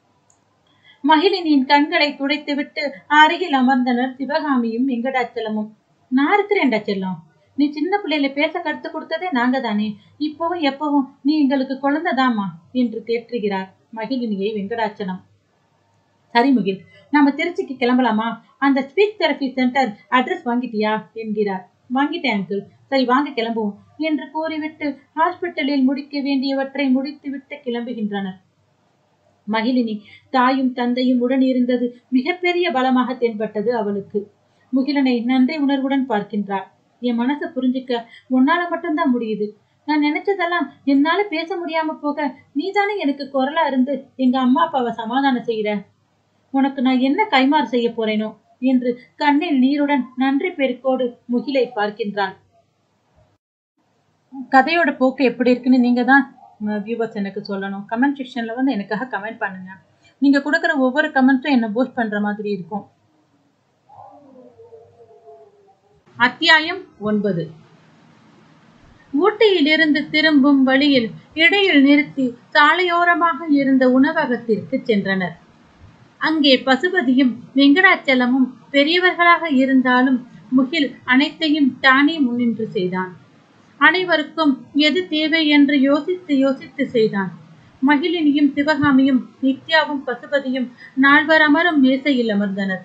மகிழினியின் கண்களை துடைத்துவிட்டு அருகில் அமர்ந்தனர் சிவகாமியும் வெங்கடாச்சலமும். நான் இருக்கிறேன்டா செல்லம். நீ சின்ன பிள்ளையில பேச கருத்து கொடுத்ததே நாங்க தானே. இப்பவும் எப்பவும் நீ எங்களுக்கு குழந்தைதாமா என்று தேற்றுகிறார் மகிழினியை வெங்கடாச்சலம். சரி முகில், நாம திருச்சிக்கு கிளம்பலாமா? அந்த ஸ்பீச் தெரபி சென்டர் அட்ரஸ் வாங்கிட்டியா என்கிறார். வாங்கிட்டேன் அங்கிள். சரி வாங்க கிளம்புவோம் என்று கூறிவிட்டு ஹாஸ்பிட்டலில் முடிக்க வேண்டியவற்றை முடித்துவிட்டு கிளம்புகின்றனர். மகிழினி தாயும் தந்தையும் உடன் இருந்தது மிகப்பெரிய பலமாக தென்பட்டது அவளுக்கு. முகிலனை நன்றி உணர்வுடன் பார்க்கின்றாள். என் மனசை புரிஞ்சுக்க உன்னால மட்டும்தான் முடியுது. நான் நினைச்சதெல்லாம் என்னால பேச முடியாம போக நீதானே எனக்கு குரலா இருந்து எங்க அம்மா அப்பாவை சமாதானம் செய்யற. உனக்கு நான் என்ன கைமாறு செய்ய போறேனோ என்று கண்ணில் நீருடன் நன்றி பெருக்கோடு முகிலை பார்க்கின்றான். கதையோட போக்கு எப்படி இருக்குன்னு நீங்க தான் வியூவர்ஸ் எனக்கு சொல்லணும். கமெண்ட் செக்ஷன்ல வந்து எனக்காக கமெண்ட் பண்ணுங்க. நீங்க கொடுக்குற ஒவ்வொரு கமெண்ட்டும் என்ன பூஸ்ட் பண்ற மாதிரி இருக்கும். அத்தியாயம் ஒன்பது. ஊட்டியிலிருந்து திரும்பும் வழியில் இடையில் நிறுத்தி சாலையோரமாக இருந்த உணவகத்திற்கு சென்றனர். அங்கே பசுபதியும் வெங்கடாச்சலமும் பெரியவர்களாக இருந்தாலும் முகில் அனைத்தையும் தானே முன்னின்று செய்தான். அனைவருக்கும் எது தேவை என்று யோசித்து யோசித்து செய்தான். மகிழினியும் சிவகாமியும் நித்யாவும் பசுபதியும் நால்வர் அமரும் மேசையில் அமர்ந்தனர்.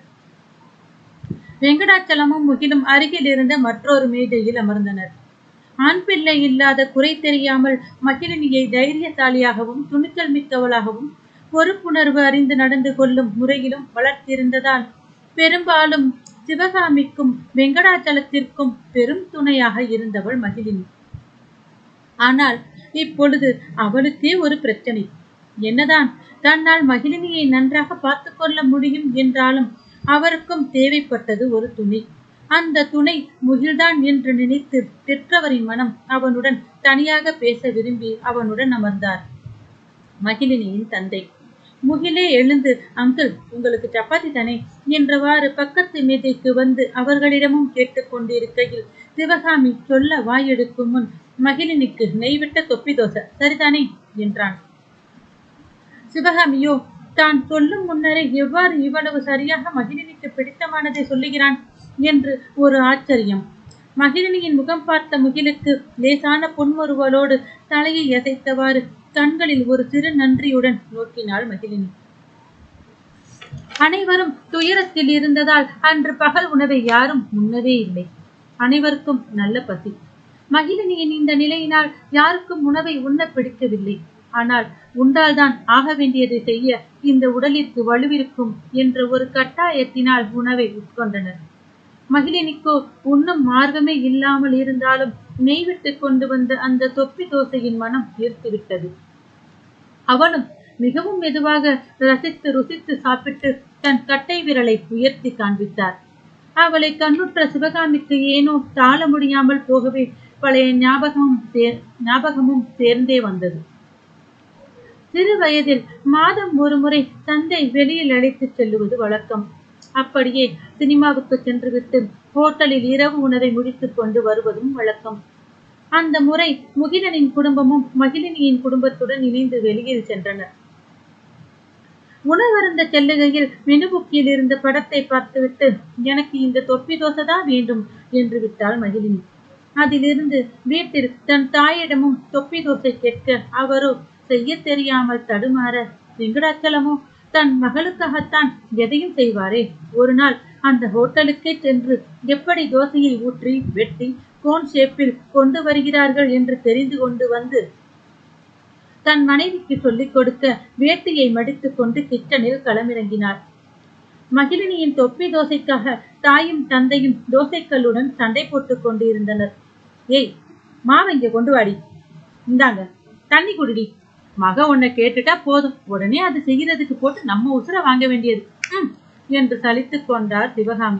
வெங்கடாச்சலமும் முகிலும் அருகில் இருந்த மற்றொரு மேஜையில் அமர்ந்தனர். ஆண் பிள்ளை இல்லாத குறை தெரியாமல் மகிழினியை தைரியசாலியாகவும் துணிச்சல் மிக்கவளாகவும் பொறுப்புணர்வு அறிந்து நடந்து கொள்ளும் முறையிலும் வளர்த்திருந்ததால் பெரும்பாலும் சிவகாமிக்கும் வெங்கடாச்சலத்திற்கும் பெரும் துணையாக இருந்தவள் மகிழினி. ஆனால் இப்பொழுது அவளுக்கே ஒரு பிரச்சனை. என்னதான் தன்னால் மகிழினியை நன்றாக பார்த்து கொள்ள முடியும் என்றாலும் அவருக்கும் தேவைப்பட்டது ஒரு துணை. அந்த துணை முகில்தான் என்று நினைத்து பெற்றவரின் மனம் அவனுடன் தனியாக பேச விரும்பி அவனுடன் அமர்ந்தார். மகிழினியின் தந்தை முகிலே எழுந்து, அங்கிள் உங்களுக்கு சப்பாத்தி தானே என்றவாறு பக்கத்து மேதைக்கு வந்து அவர்களிடமும் கேட்டுக்கொண்டிருக்கையில் சிவகாமி சொல்ல வாயெடுக்கும் முன் மகிழினிக்கு நெய்விட்ட தொப்பி தோசை சரிதானே என்றான். சிவகாமியோ தான் சொல்லும் முன்னரே எவ்வாறு இவ்வளவு சரியாக மகிழினிக்கு பிடித்தமானதை சொல்லுகிறான் என்று ஒரு ஆச்சரியம். மகிழினியின் முகம் பார்த்த முகிலுக்கு லேசான புன்முறுவலோடு தலையை அசைத்தவாறு கண்களில் ஒரு சிறு நன்றியுடன் நோக்கினாள் மகிழினி. அனைவரும் துயரத்தில் இருந்ததால் அன்று பகல் உணவை யாரும் உண்ணவே இல்லை. அனைவருக்கும் நல்ல பசி. மகிழினியின் இந்த நிலையினால் யாருக்கும் உணவை உண்ண பிடிக்கவில்லை. ஆனால் உண்டால்தான் ஆக வேண்டியதை செய்ய இந்த உடலிற்கு வலுவிருக்கும் என்ற ஒரு கட்டாயத்தினால் உணவை உட்கொண்டனர். மகிழினிக்கோ உண்ணும் மார்க்கமே இல்லாமல் இருந்தாலும் நெய்விட்டு கொண்டு வந்த அந்த தொப்பி தோசையின் மனம் ஈர்த்துவிட்டது. அவளும் மிகவும் மெதுவாக ரசித்து ருசித்து சாப்பிட்டு தன் கட்டை விரலை உயர்த்தி காண்பித்தார். அவளை கண்ணுற்ற சிவகாமிக்கு ஏனோ தாழ முடியாமல் போகவே பழைய ஞாபகமும் ஞாபகமும் சேர்ந்தே வந்தது. சிறு வயதில் மாதம் ஒரு முறை தந்தை வெளியில் அழைத்து செல்லுவது வழக்கம். அப்படியே சினிமாவுக்கு சென்றுவிட்டு ஹோட்டலில் இரவு உணவை முடித்துக் கொண்டு வருவதும் வழக்கம். அந்த முறை முகிலனின் குடும்பமும் மகிழினியின் குடும்பத்துடன் இணைந்து வெளியில் சென்றனர். உணவருந்த செல்லுகையில் மெனுபுக்கில் இருந்த படத்தை பார்த்துவிட்டு எனக்கு இந்த தொப்பி தோசை தான் வேண்டும் என்று விட்டாள் மகிழினி. அதிலிருந்து வீட்டில் தன் தாயிடமும் தொப்பி தோசை கேட்க அவரோ செய்ய தெரியாமல் தடுமாற, வெங்கடாச்சலமோ தன் மகளுக்காகத்தான் எதையும் செய்வாரே. ஒரு நாள் அந்த ஹோட்டலுக்கே சென்று எப்படி தோசையை ஊற்றி வெட்டி கோன் ஷேப்பில் கொண்டு வருகிறார்கள் என்று தெரிந்து கொண்டு வந்து தன் மனைவிக்கு சொல்லிக் கொடுக்க வேட்டியை மடித்து கொண்டு கிச்சனில் களமிறங்கினார். மகிழினியின் தொப்பி தோசைக்காக தாயும் தந்தையும் தோசைக்கல்லுடன் சண்டை போட்டுக் கொண்டு இருந்தனர். ஏய் மாவை இங்க கொண்டு வாடி, இந்தாங்க தண்ணி குடிடி. மக உன்னை கேட்டுட்டா போதும், உடனே அது செய்யறதுக்கு போட்டு நம்ம உசுர வாங்க வேண்டியது உம் என்று சலித்து கொண்டார் சிவகாமி.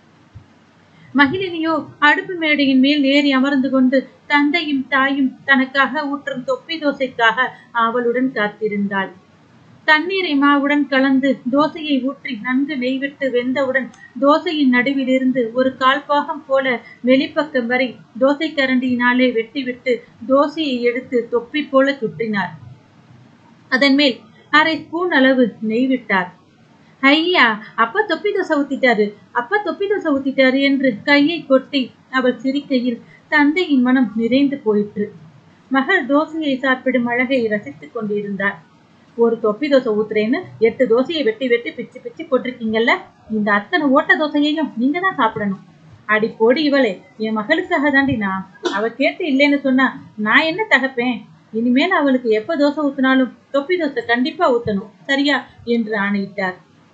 மகிழினியோ அடுப்பு மேடையின் மேல் ஏறி அமர்ந்து கொண்டு தந்தையும் தாயும் தனக்காக ஊற்றும் தொப்பி தோசைக்காக அவளுடன் காத்திருந்தாள். தண்ணீரை மாவுடன் கலந்து தோசையை ஊற்றி நன்கு நெய்விட்டு வெந்தவுடன் தோசையின் நடுவில் இருந்து ஒரு கால் பாகம் போல வெளிப்பக்கம் வரை தோசை கரண்டியினாலே வெட்டிவிட்டு தோசையை எடுத்து தொப்பி போல சுற்றினார். அதன் மேல் அரை ஸ்பூன் அளவு நெய் விட்டார். ஐயா, அப்பா தொப்பி தோசை ஊத்திட்டாரு, அப்பா தொப்பி தோசை ஊத்திட்டாரு என்று கையை கொட்டி அவள் சிரிக்கையில் தந்தையின் மனம் நிறைந்து போயிற்று. மகள் தோசையை சாப்பிடும் அழகை ரசித்துக் கொண்டிருந்தார். ஒரு தொப்பி தோசை ஊத்துறேன்னு எட்டு தோசையை வெட்டி வெட்டி பிச்சு பிச்சு போட்டிருக்கீங்கல்ல, இந்த அத்தனை ஓட்ட தோசையையும் நீங்க தான் சாப்பிடணும். அடி போடி இவளே, என் மகளுக்காக தாண்டி நான் அவ கேட்டு இல்லைன்னு சொன்னா நான் என்ன தகப்பேன்? இனிமேல் அவளுக்கு எப்ப தோசை ஊத்தினாலும் தொப்பி தோசை கண்டிப்பா ஊத்தணும், சரியா என்று ஆணையிட்டார்.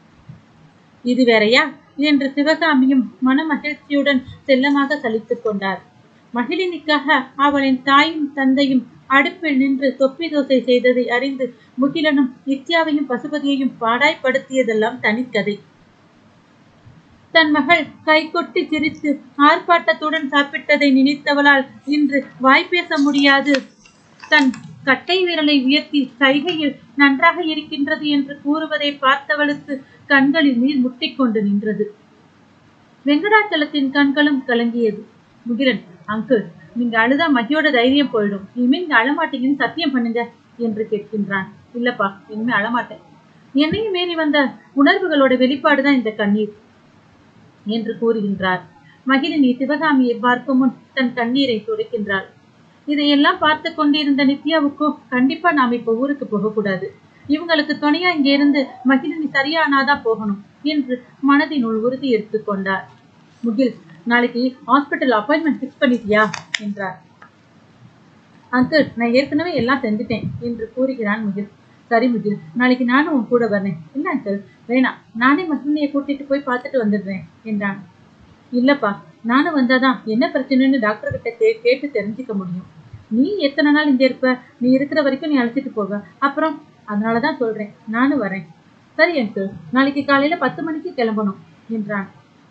இது வேறையா என்று சிவகாமியும் மன மகிழ்ச்சியுடன் செல்லமாக சலித்துக் கொண்டார். மகிழினிக்காக அவளின் தாயும் தந்தையும் அடுப்பில் நின்று தொப்பி தோசை செய்ததை அறிந்து முகிலனும் நித்யாவையும் பசுபதியையும் பாடாய்படுத்தியதெல்லாம் தனிக்கதை. தன் மகள் கைகொட்டி சிரித்து ஆர்ப்பாட்டத்துடன் சாப்பிட்டதை நினைத்தவளால் இன்று வாய்ப்பேச முடியாது. தன் கட்டை விரலை உயர்த்தி கைகையில் நன்றாக இருக்கின்றது என்று கூறுவதை பார்த்தவளுக்கு கண்களில் நீர் முட்டிக்கொண்டு நின்றது. வெங்கடாச்சலத்தின் கண்களும் கலங்கியது. முகிலன், அங்கிள், நீங்க அழுதா மகியோட தைரியம் போயிடும், இனிமே நீங்க அழமாட்டீங்கன்னு சத்தியம் பண்ணுங்க என்று கேட்கின்றான். இல்லப்பா, இனிமே அழமாட்டேன். என்னையும் மீறி வந்த உணர்வுகளோட வெளிப்பாடுதான் இந்த கண்ணீர் என்று கூறுகின்றார். மகிழினி சிவகாமியை பார்க்கும் முன் தன் கண்ணீரை துடைக்கின்றாள். இதையெல்லாம் பார்த்து கொண்டிருந்த நித்யாவுக்கோ கண்டிப்பா நாம் இப்ப ஊருக்கு போகக்கூடாது, இவங்களுக்கு துணையா இங்க இருந்து மகிழினி சரியானாதான் போகணும் என்று மனதினுள் உறுதி எடுத்துக்கொண்டார். முகில், நாளைக்கு ஹாஸ்பிட்டல் அப்பாயின்மெண்ட் பிக்ஸ் பண்ணிட்டியா என்றார். அங்கிள், நான் ஏற்கனவே எல்லாம் செஞ்சுட்டேன் என்று கூறுகிறான் முகில். சரி முகில், நாளைக்கு நானும் உன் கூட வரேன். இல்ல அங்கிள், வேணாம், நானே மகிழினியை கூட்டிட்டு போய் பார்த்துட்டு வந்துடுறேன் என்றான். இல்லப்பா, நானும் வந்தாதான் என்ன பிரச்சனைன்னு டாக்டர் கிட்ட கே கேட்டு தெரிஞ்சுக்க முடியும். நீ எத்தனை நாள் இங்க இருப்ப? நீ இருக்கிற வரைக்கும் நீ அழைச்சிட்டு போக, அப்புறம் அதனாலதான் சொல்றேன், நானும் வரேன். சரி அங்கிள், நாளைக்கு காலையில பத்து மணிக்கு கிளம்பணும் என்றான்.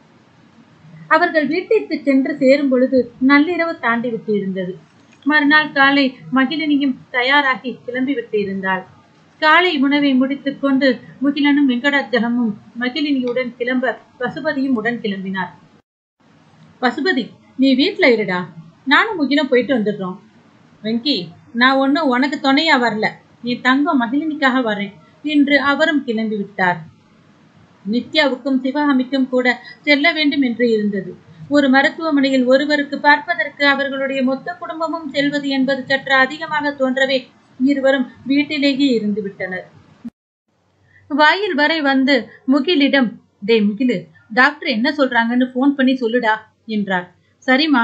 அவர்கள் வீட்டிற்கு சென்று சேரும் பொழுது நள்ளிரவு தாண்டி விட்டு இருந்தது. மறுநாள் காலை மகிழினியும் தயாராகி கிளம்பி விட்டு இருந்தாள். காலை உணவை முடித்துக் கொண்டு முகிலனும் வெங்கடாச்சலமும் மகிழினியுடன் கிளம்ப பசுபதியும் உடன் கிளம்பினார். பசுபதி, நீ வீட்டுல இருடா, நானும் முகிலும் போயிட்டு வந்துடுறோம். வெங்கி, நான் ஒன்னும் உனக்கு துணையா வரல, நீ தங்கம் மகிழினிக்காக வரேன் என்று அவரும் கிளம்பி விட்டார். நித்யாவுக்கும் சிவகாமிக்கும் கூட செல்ல வேண்டும் என்று இருந்தது. ஒரு மருத்துவமனையில் ஒருவருக்கு பார்ப்பதற்கு அவர்களுடைய மொத்த குடும்பமும் செல்வது என்பது சற்று அதிகமாக தோன்றவே இருவரும் வீட்டிலேயே இருந்து விட்டனர். வாயில் வரை வந்து முகிலிடம், டே முகிலு, டாக்டர் என்ன சொல்றாங்கன்னு போன் பண்ணி சொல்லுடா என்றார். சரிமா.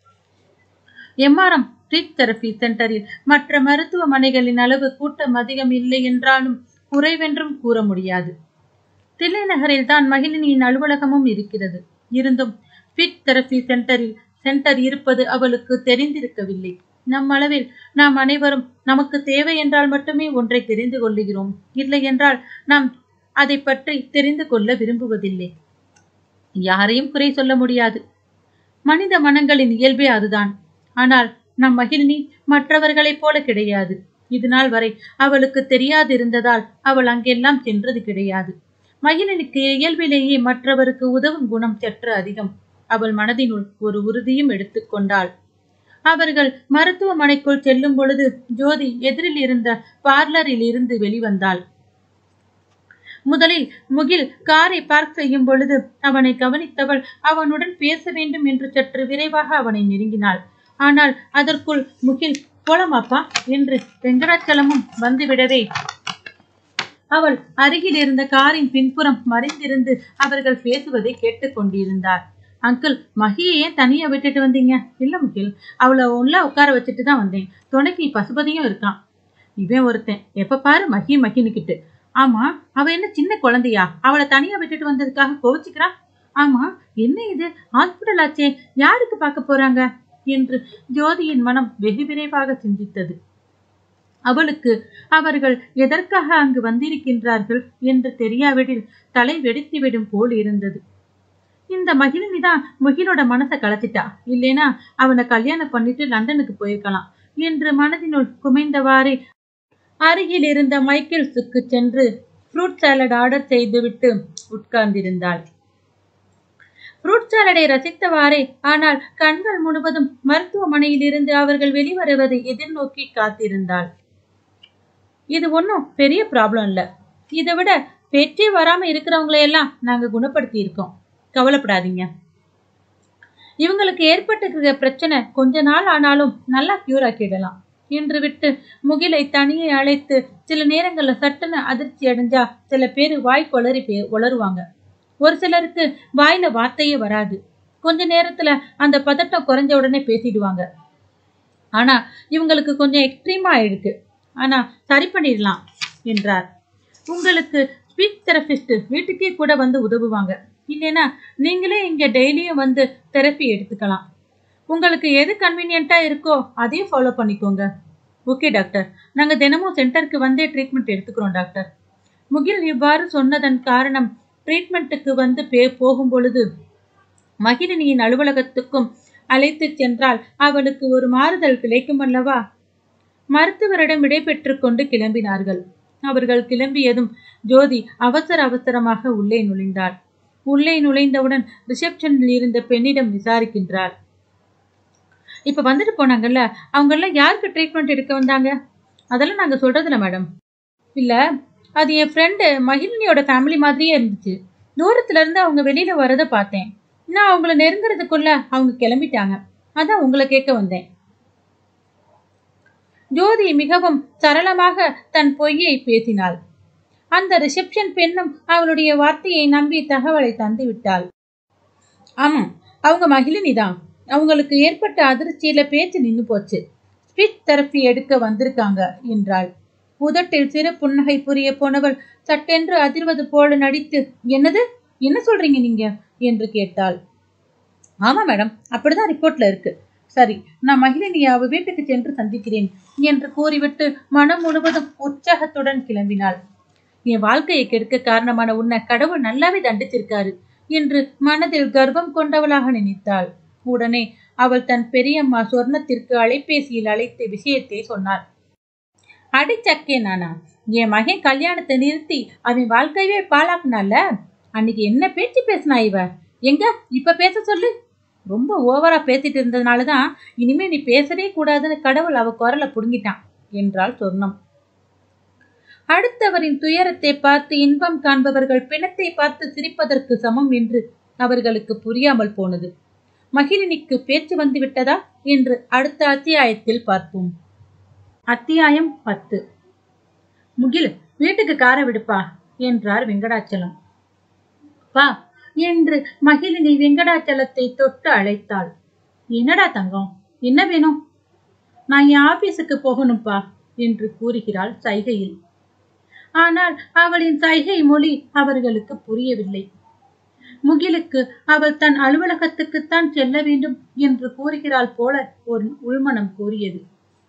எம்ஆர்எம் ட்ரீட் தெரபி சென்டரில் மற்ற மருத்துவமனைகளின் அளவு கூட்டம் அதிகம் இல்லை என்றாலும் குறைவென்றும் கூற முடியாது. தில்லை நகரில் தான் மகிழினியின் அலுவலகமும் இருக்கிறது. இருந்தும் ஃபிட் தெரபி சென்டரில் சென்டர் இருப்பது அவளுக்கு தெரிந்திருக்கவில்லை. நம் அளவில் நாம் அனைவரும் நமக்கு தேவை என்றால் மட்டுமே ஒன்றை தெரிந்து கொள்ளுகிறோம், இல்லை என்றால் நாம் அதை பற்றி தெரிந்து கொள்ள விரும்புவதில்லை. யாரையும் குறை சொல்ல முடியாது, மனித மனங்களின் இயல்பே அதுதான். ஆனால் நம் மகிழினி மற்றவர்களைப் போல கிடையாது. இது நாள் வரை அவளுக்கு தெரியாதிருந்ததால் அவள் அங்கெல்லாம் சென்றது கிடையாது. மகிழினிக்கு இயல்பிலேயே மற்றவருக்கு உதவும் குணம் சற்று அதிகம். அவள் மனதினுள் ஒரு உறுதியும் எடுத்துக்கொண்டாள். அவர்கள் மருத்துவமனைக்குள் செல்லும் பொழுது ஜோதி எதிரில் இருந்த பார்லரில் இருந்து வெளிவந்தாள். முதலில் முகில் காரை பார்க் செய்யும் பொழுது அவனை கவனித்தவள் அவனுடன் பேச வேண்டும் என்று சற்று விரைவாக அவனை நெருங்கினாள். ஆனால் அதற்குள் முகில், போலமாப்பா என்று வெங்கடாச்சலமும் வந்துவிடவே அவள் அருகில் இருந்த காரின் பின்புறம் மறைந்திருந்து அவர்கள் பேசுவதை கேட்டுக்கொண்டிருந்தார். அங்கிள், மகியை ஏன் தனியா விட்டுட்டு வந்தீங்க? இல்ல முகில், அவளை உள்ள உட்கார வச்சுட்டு தான் வந்தேன். துணைக்கு பசுபதியும் இருக்கான். இவன் ஒருத்தன் எப்ப பாரு மகி மகினுக்கிட்டு. ஆமா, அவ என்ன சின்ன குழந்தையா? அவளை தனியா விட்டுட்டு வந்ததுக்காக கோவிச்சுக்கிறான். ஆமா, என்ன இது ஹாஸ்பிட்டல் ஆச்சே, யாருக்கு பார்க்க போறாங்க என்று ஜோதியின் மனம் வெகு விரைவாக சிந்தித்தது. அவளுக்கு அவர்கள் எதற்காக அங்கு வந்திருக்கின்றார்கள் என்று தெரியாவிடில் தலை வெடித்துவிடும் போல் இருந்தது. இந்த மகிழினிதான் முகிலோட மனசை கலத்திட்டா, இல்லைனா அவனை கல்யாணம் பண்ணிட்டு லண்டனுக்கு போயிருக்கலாம் என்று மனதினுள் குமைந்தவாறே அருகில் இருந்த மைக்கேல்ஸுக்கு சென்று ஃப்ரூட் சாலட் ஆர்டர் செய்துவிட்டு உட்கார்ந்திருந்தாள். ஃப்ரூட் சாலடை ரசித்தவாறே, ஆனால் கண்கள் முழுவதும் மருத்துவமனையில் இருந்து அவர்கள் வெளிவருவதை எதிர்நோக்கி காத்திருந்தாள். இது ஒன்றும் பெரிய ப்ராப்ளம் இல்ல, இதை விட பெற்றே வராம இருக்கிறவங்களையெல்லாம் நாங்க குணப்படுத்தி இருக்கோம், கவலைப்படாதீங்க. இவங்களுக்கு ஏற்பட்டிருக்கிற பிரச்சனை கொஞ்ச நாள் ஆனாலும் நல்லா கியூர் ஆக்கிடலாம் என்று விட்டு முகிலை தனியை அழைத்து, சில நேரங்கள்ல சட்டுன்னு அதிர்ச்சி அடைஞ்சா சில பேர் வாய் கொளறி பே உளருவாங்க. ஒரு சிலருக்கு வாயில வார்த்தையே வராது. கொஞ்ச நேரத்துல அந்த பதட்டம் குறைஞ்ச உடனே பேசிடுவாங்க. ஆனா இவங்களுக்கு கொஞ்சம் எக்ஸ்ட்ரீமா ஆயிருக்கு. ஆனா சரி பண்ணிடலாம் என்றார். உங்களுக்கு ஸ்பீச் தெரபிஸ்ட் வீட்டுக்கே கூட வந்து உதவுவாங்க. இல்லைன்னா நீங்களே இங்க டெய்லியும் வந்து தெரப்பி எடுத்துக்கலாம். உங்களுக்கு எது கன்வீனியன்ட்டா இருக்கோ அதையும் ஃபாலோ பண்ணிக்கோங்க. ஓகே டாக்டர், நாங்க தினமும் சென்டருக்கு வந்தே ட்ரீட்மெண்ட் எடுத்துக்கிறோம் டாக்டர். முகில் இவ்வாறு சொன்னதன் காரணம், ட்ரீட்மெண்ட்டுக்கு வந்து போகும் பொழுது மகிழினியின் அலுவலகத்துக்கும் அழைத்து சென்றால் அவளுக்கு ஒரு மாறுதல் கிடைக்கும் அல்லவா? மருத்துவரிடம் விடைபெற்று கொண்டு கிளம்பினார்கள். அவர்கள் கிளம்பியதும் ஜோதி அவசர அவசரமாக உள்ளே நுழைந்தாள். உள்ளே நுழைந்தவுடன் ரிசப்ஷனில் இருந்த பெண்ணிடம் விசாரிக்கின்றார். இப்ப வந்துட்டு போனாங்கல்ல, அவங்க எல்லாம் யாருக்கு ட்ரீட்மெண்ட் எடுக்க வந்தாங்க? அதெல்லாம் நாங்க சொல்றதில்ல மேடம். இல்ல, அது என் ஃப்ரெண்டு மகிழினியோட ஃபேமிலி மாதிரியே இருந்துச்சு. தூரத்துல இருந்து அவங்க வெளியில வரத பார்த்தேன். நான் அவங்கள நெருங்குறதுக்குள்ள அவங்க கிளம்பிட்டாங்க. அதான் உங்களை கேட்க வந்தேன். ஜோதி மிகவும் சரளமாக தன் பொய்யை பேசினாள். அந்த ரிசப்ஷன் பெண்ணும் அவளுடைய வார்த்தையை நம்பி தகவலை தந்து விட்டாள். ஆமா, அவங்க மகிழினி தான். அவங்களுக்கு ஏற்பட்ட அதிர்ச்சியில பேச்சு நின்று போச்சு. ஸ்பீச் தெரப்பி எடுக்க வந்திருக்காங்க என்றாள். உதட்டில் சிறு புன்னகை புரிய போனவள் சட்டென்று அதிர்வது போல நடித்து, என்னது, என்ன சொல்றீங்க நீங்க என்று கேட்டாள். ஆமா மேடம், அப்படிதான் ரிப்போர்ட்ல இருக்கு. சரி, நான் மகிழினியை அவ வீட்டுக்கு சென்று சந்திக்கிறேன் என்று கூறிவிட்டு மனம் முழுவதும் உற்சாகத்துடன் கிளம்பினாள். என் வாழ்க்கையை கெடுக்க காரணமான உன்னை கடவுள் நல்லாவே தண்டிச்சிருக்காரு என்று மனதில் கர்வம் கொண்டவளாக நினைத்தாள். உடனே அவள் தன் பெரியம்மா சொர்ணத்திற்கு அலைபேசியில் அழைத்த விஷயத்தை சொன்னாள். அடிச்சக்கே நானா, என் மகன் கல்யாணத்தை நிறுத்தி அவன் வாழ்க்கையே பாழாக்குனால அன்னைக்கு என்ன பேச்சு பேசினா இவ? எங்க இப்ப பேச சொல்லு. ரொம்ப ஓவரா பேசிட்டு இருந்ததுனாலதான் இனிமே நீ பேசவே கூடாதுன்னு கடவுள் அவ குரலை புடுங்கிட்டான் என்றாள் சொர்ணம். அடுத்தவரின் துயரத்தை பார்த்து இன்பம் காண்பவர்கள் பிணத்தை பார்த்து சிரிப்பதற்கு சமம் என்று அவர்களுக்கு புரியாமல் போனது. மகிழினிக்கு பேச்சு வந்து விட்டதா என்று அடுத்த அத்தியாயத்தில் பார்ப்போம். அத்தியாயம் பத்து. முகில், வீட்டுக்கு காரை விடுப்பா என்றார் வெங்கடாச்சலம். வா என்று மகிழினி வெங்கடாச்சலத்தை தொட்டு அழைத்தாள். என்னடா தங்கம், என்ன வேணும்? நான் என் ஆபீஸுக்கு போகணும்பா என்று கூறுகிறாள் சைகையில். ஆனால் அவளின் சைகை மொழி அவர்களுக்கு புரியவில்லை. முகிலுக்கு அவள் தன் அலுவலகத்துக்குத்தான் செல்ல வேண்டும் என்று கூறுகிறாள் போல ஒரு உள்மனம் கூறியது.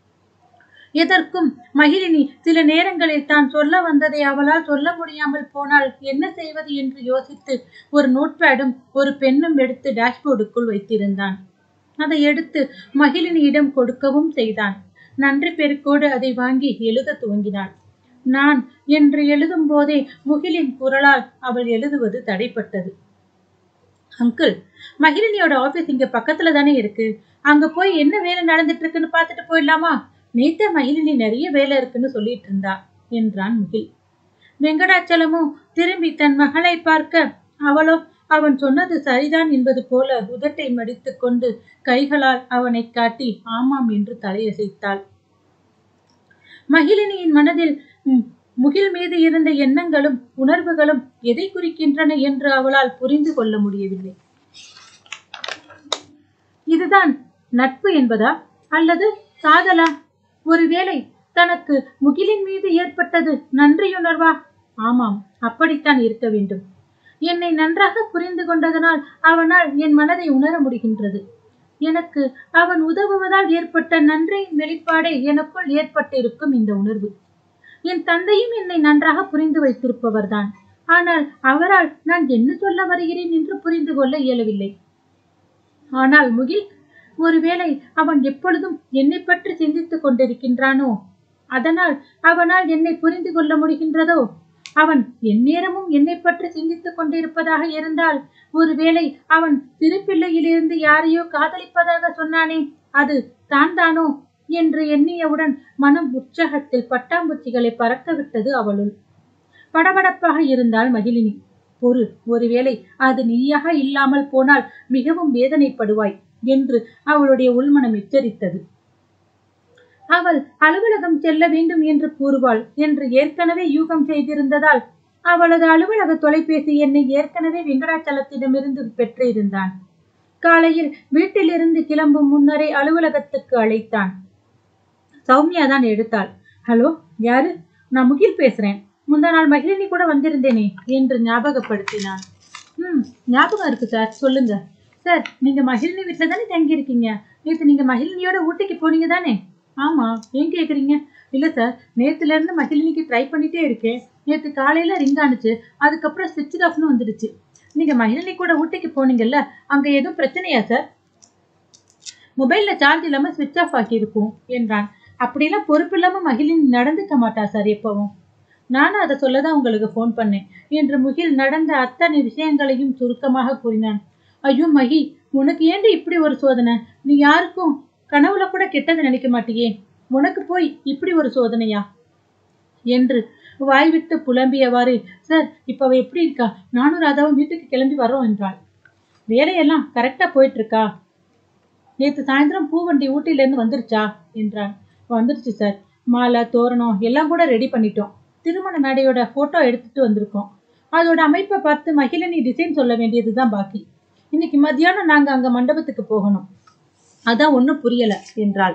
எதற்கும் மகிழினி சில நேரங்களில் தான் சொல்ல வந்ததை அவளால் சொல்ல முடியாமல் போனால் என்ன செய்வது என்று யோசித்து ஒரு நோட்பேடும் ஒரு பெண்ணும் எடுத்து டேஷ்போர்டுக்குள் வைத்திருந்தான். அதை எடுத்து மகிழினியிடம் கொடுக்கவும் செய்தான். நன்றி பெருக்கோடு அதை வாங்கி எழுத துவங்கினாள். நான் என்று எழுதும் போதே முகிலின் குரலால் அவள் எழுதுவது தடைப்பட்டது. அங்கிள், மகிழினியோட ஆபீஸ் இங்க பக்கத்துல தானே இருக்கு. அங்க போய் என்ன வேலை நடந்துட்டு இருக்குன்னு பாத்துட்டு போயிடலாமா? நேத்த மகிழினி நிறைய வேலை இருக்குன்னு சொல்லிட்டு இருந்தா என்றான் முகில். வெங்கடாச்சலமும் திரும்பி தன் மகளை பார்க்க அவளோ அவன் சொன்னது சரிதான் என்பது போல உதட்டை மடித்து கொண்டு கைகளால் அவனை காட்டி ஆமாம் என்று தலையசைத்தாள். மகிழினியின் மனதில் முகில் மீது இருந்த எண்ணங்களும் உணர்வுகளும் எதை குறிக்கின்றன என்று அவளால் புரிந்து கொள்ள முடியவில்லை. இதுதான் நட்பு என்பதா அல்லது காதலா? ஒருவேளை தனக்கு முகிலின் மீது ஏற்பட்டது நன்றியுணர்வா? ஆமாம், அப்படித்தான் இருக்க வேண்டும். என்னை நன்றாக புரிந்து கொண்டதனால் அவனால் என் மனதை உணர முடிகின்றது. எனக்கு அவன் உதவுவதால் ஏற்பட்ட நன்றியின் வெளிப்பாடே எனக்குள் ஏற்பட்டிருக்கும் இந்த உணர்வு. என் தந்தையும் என்னை நன்றாக புரிந்து வைத்திருப்பவர்தான். ஆனால் அவரால் நான் என்ன சொல்ல வருகிறேன் என்று புரிந்து கொள்ள இயலவில்லை. ஆனால் முகில், ஒருவேளை அவன் எப்பொழுதும் என்னை பற்றி சிந்தித்துக் கொண்டிருக்கின்றானோ, அதனால் அவனால் என்னை புரிந்து கொள்ள முடிகின்றதோ? அவன் எந்நேரமும் என்னை பற்றி சிந்தித்துக் கொண்டிருப்பதாக இருந்தால், ஒருவேளை அவன் சிறு பிள்ளையிலிருந்து யாரையோ காதலிப்பதாக சொன்னானே, அது தான் தானோ என்று எண்ணியவுடன் மனம் உற்சாகத்தில் பட்டாம்பூச்சிகளை பறக்க விட்டது அவளுள். படபடப்பாக இருந்தாள் மகிழினி. பொறு, ஒருவேளை அது நீயாக இல்லாமல் போனால் மிகவும் வேதனைப்படுவாய் என்று அவளுடைய உள்மனம் எச்சரித்தது. அவள் அலுவலகம் செல்ல வேண்டும் என்று கூறுவாள் என்று ஏற்கனவே யூகம் செய்திருந்ததால் அவளது அலுவலக தொலைபேசி எண்ணை ஏற்கனவே வெங்கடாச்சலத்திடமிருந்து பெற்றிருந்தான். காலையில் வீட்டிலிருந்து கிளம்பும் முன்னரே அலுவலகத்துக்கு அழைத்தான். சௌமியா தான் எடுத்தாள். ஹலோ, யாரு? நான் முகில் பேசுறேன். முந்தா நாள் மகிழினி கூட வந்திருந்தேனே என்று ஞாபகப்படுத்தினான். ம் ஞாபகம் இருக்கு சார், சொல்லுங்க. சார், நீங்க மகிழினி வீட்டுல தானே தங்கி இருக்கீங்க? நேற்று நீங்க மகிழினியோட ஊட்டிக்கு போனீங்க தானே? ஆமா, ஏன் கேக்குறீங்க? இல்ல சார், நேத்துல இருந்து மகிழினிக்கு ட்ரை பண்ணிட்டே இருக்கேன். நேற்று காலையில ரிங் ஆனிச்சு, அதுக்கப்புறம் ஸ்விட்ச் ஆஃப்னு வந்துடுச்சு. நீங்க மகிழினி கூட ஊட்டிக்கு போனீங்கல்ல, அங்க எதுவும் பிரச்சனையா சார்? மொபைல்ல சார்ஜ் இல்லாம ஸ்விட்ச் ஆஃப் ஆக்கி இருக்கும் என்றான். அப்படிலாம் பொறுப்பு இல்லாம மகிழினி நடந்துக்க மாட்டா சார் எப்பவும். நானும் அதை சொல்லதான் உங்களுக்கு போன் பண்ணேன் என்று முகில் நடந்த அத்தனை விஷயங்களையும் சுருக்கமாக கூறினான். ஐயோ மகி, உனக்கு ஏண்டி இப்படி ஒரு சோதனை? நீ யாருக்கும் கனவுல கூட கெட்டதை நினைக்க மாட்டியே, உனக்கு போய் இப்படி ஒரு சோதனையா என்று வாய்விட்டு புலம்பியவாறு, சார் இப்ப அவ எப்படி இருக்கா? நானும் ராதாவும் வீட்டுக்கு கிளம்பி வரோம் என்றாள். வேலையெல்லாம் கரெக்டா போயிட்டு இருக்கா? நேற்று சாயந்தரம் பூவண்டி ஊட்டில இருந்து வந்துருச்சா என்றான். வந்துருச்சு சார், மாலை தோரணம் எல்லாம் கூட ரெடி பண்ணிட்டோம். திருமண மேடையோட போட்டோ எடுத்துட்டு வந்திருக்கோம். அதோட அமைப்பை பார்த்து மகிழினி டிசைன் சொல்ல வேண்டியதுதான் பாக்கி. இன்னைக்கு மத்தியானம் நாங்க அங்க மண்டபத்துக்கு போகணும். அதான் ஒன்னும் புரியல என்றாள்.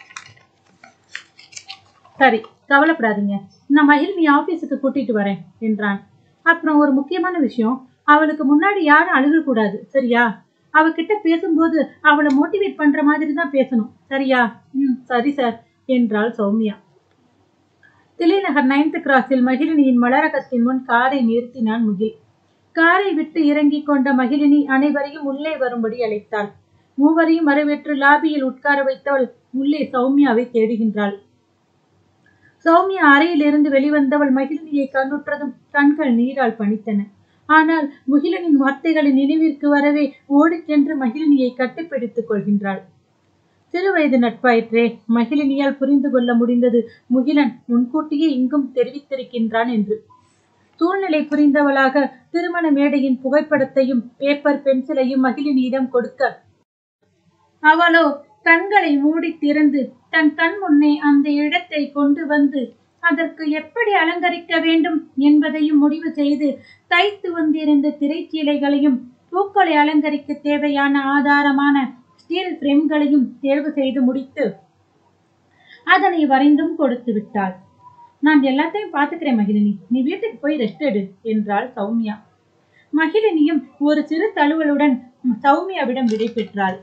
சரி, கவலைப்படாதீங்க, நான் மகிழினி ஆபீஸுக்கு கூட்டிட்டு வரேன் என்றான். அப்புறம் ஒரு முக்கியமான விஷயம், அவளுக்கு முன்னாடி யாரும் அழுக கூடாது, சரியா? அவகிட்ட பேசும்போது அவளை மோட்டிவேட் பண்ற மாதிரி தான் பேசணும், சரியா? ம் சரி சார் என்றாள் சௌமியா. தில்லைநகர் நைன்த் கிராஸில் மகிழினியின் மலரகத்தின் முன் காரை நிறுத்தினான் முகில். காரை விட்டு இறங்கி கொண்ட மகிழினி அனைவரையும் உள்ளே வரும்படி அழைத்தாள். மூவரையும் வரவேற்று லாபியில் உட்கார வைத்தவள் உள்ளே சௌமியாவை தேடுகின்றாள். சௌமியா அறையிலிருந்து வெளிவந்தவள் மகிழினியை கண்ணுற்றதும் கண்கள் நீரால் பணித்தன. ஆனால் முகிலனின் வார்த்தைகளின் நினைவிற்கு வரவே ஓடி சென்று மகிழினியை கட்டிப்பிடித்துக் கொள்கின்றாள். சிறுவயது நட்பாயிற்றே, மகிழினியால் புரிந்து கொள்ள முடிந்தது முகிலன் முன்கூட்டியே இங்கும் தெரிவித்திருக்கின்றான் என்று. சூழ்நிலை புரிந்தவளாக திருமண மேடையின் புகைப்படத்தையும் பேப்பர் பென்சிலையும் மகிழினியிடம் கொடுக்க, அவளோ கண்களை மூடி திறந்து தன் கண் முன்னே அந்த இடத்தை கொண்டு வந்து அதற்கு எப்படி அலங்கரிக்க வேண்டும் என்பதையும் முடிவு செய்து தைத்து வந்திருந்த திரைச்சீலைகளையும் பூக்களை அலங்கரிக்க தேவையான ஆதாரமான ஸ்டீல் பிரேம்களையும் தேர்வு செய்து முடித்து அதனை வரைந்தும் கொடுத்து விட்டாள். நான் எல்லாத்தையும் பாத்துக்கிறேன் மகிழினி, நீ வீட்டுக்கு போய் ரெஸ்ட் எடு என்றாள் சௌமியா. மகிழினியும் ஒரு சிறு தழுவலுடன் சௌமியாவிடம் விடை பெற்றாள்.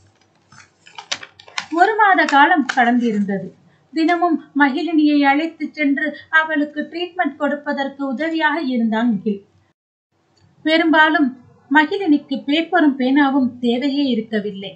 ஒரு மாத காலம் கடந்திருந்தது. தினமும் மகிழினியை அழைத்து சென்று அவளுக்கு ட்ரீட்மெண்ட் கொடுப்பதற்கு உதவியாக இருந்தான் முகில். பெரும்பாலும் மகிழினிக்கு பேப்பரும் பேனாவும் தேவையே இருக்கவில்லை.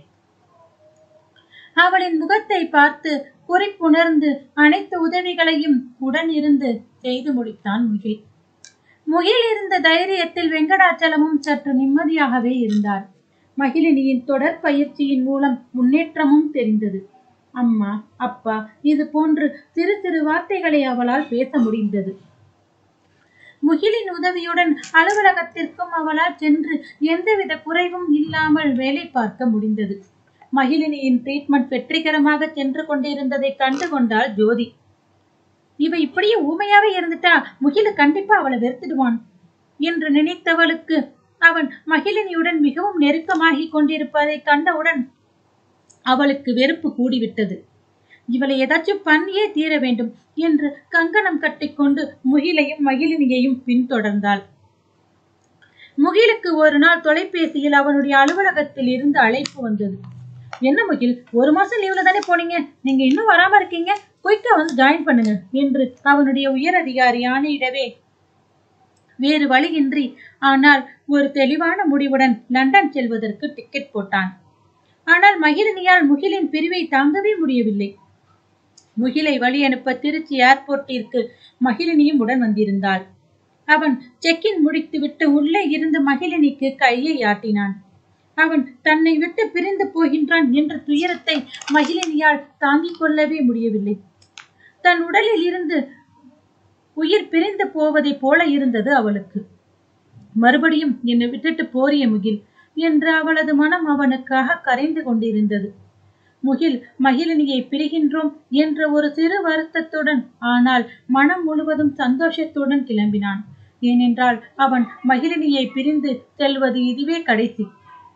அவளின் முகத்தை பார்த்து குறிப்புணர்ந்து அனைத்து உதவிகளையும் உடன் இருந்து செய்து முடித்தான் முகில். முகில் இருந்த தைரியத்தில் வெங்கடாச்சலமும் சற்று நிம்மதியாகவே இருந்தார். மகிழினியின் தொடர் பயிற்சியின் மூலம் முன்னேற்றமும் தெரிந்தது. அம்மா, அப்பா, இது போன்று சிறு சிறு வார்த்தைகளை அவளால் பேச முடிந்தது. முகிலின் உதவியுடன் அலுவலகத்திற்கும் அவளால் சென்று எந்தவித குறைவும் இல்லாமல் வேலை பார்க்க முடிந்தது. மகிழினியின் ட்ரீட்மெண்ட் வெற்றிகரமாக சென்று கொண்டிருந்ததை கண்டு கொண்டாள் ஜோதி. இவ இப்படியே ஊமையாவே இருந்துட்டா முகில கண்டிப்பா அவளை வெறுத்துடுவான் என்று நினைத்தவளுக்கு அவன் மகிழினியுடன் மிகவும் நெருக்கமாகி கொண்டிருப்பதை கண்டவுடன் அவளுக்கு வெறுப்பு கூடிவிட்டது. இவளை ஏதாச்சும் பண்ணியே தீர வேண்டும் என்று கங்கணம் கட்டிக்கொண்டு முகிலையும் மகிழினியையும் பின்தொடர்ந்தாள். முகிலுக்கு ஒரு நாள் தொலைபேசியில் அவனுடைய அலுவலகத்தில் இருந்து அழைப்பு வந்தது. என்ன முகில், ஒரு மாசம் லீவ்ல தானே போனீங்க, நீங்க இன்னும் வராம இருக்கீங்க, குயிக்கா வந்து ஜாயின் பண்ணுங்க என்று அவனுடைய உயர் அதிகாரி ஆணையிடவே வேறு வழியின்றி ஆனால் ஒரு தெளிவான முடிவுடன் லண்டன் செல்வதற்கு டிக்கெட் போட்டான். ஆனால் மகிழினியால் முகிலின் பிரிவை தாங்கவே முடியவில்லை. முகிலை வழி அனுப்ப திருச்சி ஏர்போர்ட்டிற்கு மகிழினியும் உடன் வந்திருந்தாள். அவன் செக்கின் முடித்துவிட்டு உள்ளே இருந்து மகிழினிக்கு கையை ஆட்டினான். அவன் தன்னை விட்டு பிரிந்து போகின்றான் என்ற துயரத்தை மகிழினியால் தாங்கிக் கொள்ளவே முடியவில்லை. தன் உடலில் இருந்து உயிர் பிரிந்து போவதை போல இருந்தது அவளுக்கு. மறுபடியும் என்னை விட்டுட்டு போறிய முகில் என்று அவளது மனம் அவனுக்காக கரைந்து கொண்டிருந்தது. முகில் மகிழினியை பிரிகின்றோம் என்ற ஒரு சிறு வருத்தத்துடன் ஆனால் மனம் முழுவதும் சந்தோஷத்துடன் கிளம்பினான். ஏனென்றால் அவன் மகிழினியை பிரிந்து செல்வது இதுவே கடைசி.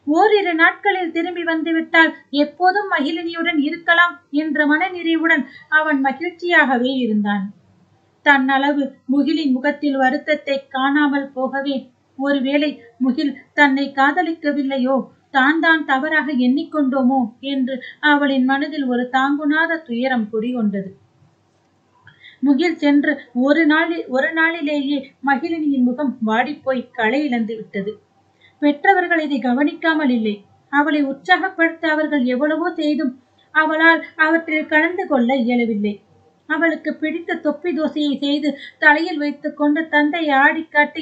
ஓரிரு நாட்களில் திரும்பி வந்துவிட்டால் எப்போதும் மகிழினியுடன் இருக்கலாம் என்ற மனநிறைவுடன் அவன் மகிழ்ச்சியாகவே இருந்தான். தன் அளவு முகிலின் முகத்தில் வருத்தத்தை காணாமல் போகவே, ஒருவேளை முகில் தன்னை காதலிக்கவில்லையோ, தான் தான் தவறாக எண்ணிக்கொண்டோமோ என்று அவளின் மனதில் ஒரு தாங்குணாத துயரம் குடிகொண்டது. முகில் சென்று ஒரு நாளில் ஒரு நாளிலேயே மகிழினியின் முகம் வாடிப்போய் களை இழந்து விட்டது. பெற்றவர்கள் இதை கவனிக்காமல் இல்லை. அவளை உற்சாகப்படுத்த அவர்கள் எவ்வளவோ செய்தும் அவளால் அவற்றில் கலந்து கொள்ள இயலவில்லை. அவளுக்கு பிடித்த தொப்பி தோசையை செய்து தலையில் வைத்துக் கொண்டு தந்தையை ஆடி காட்டி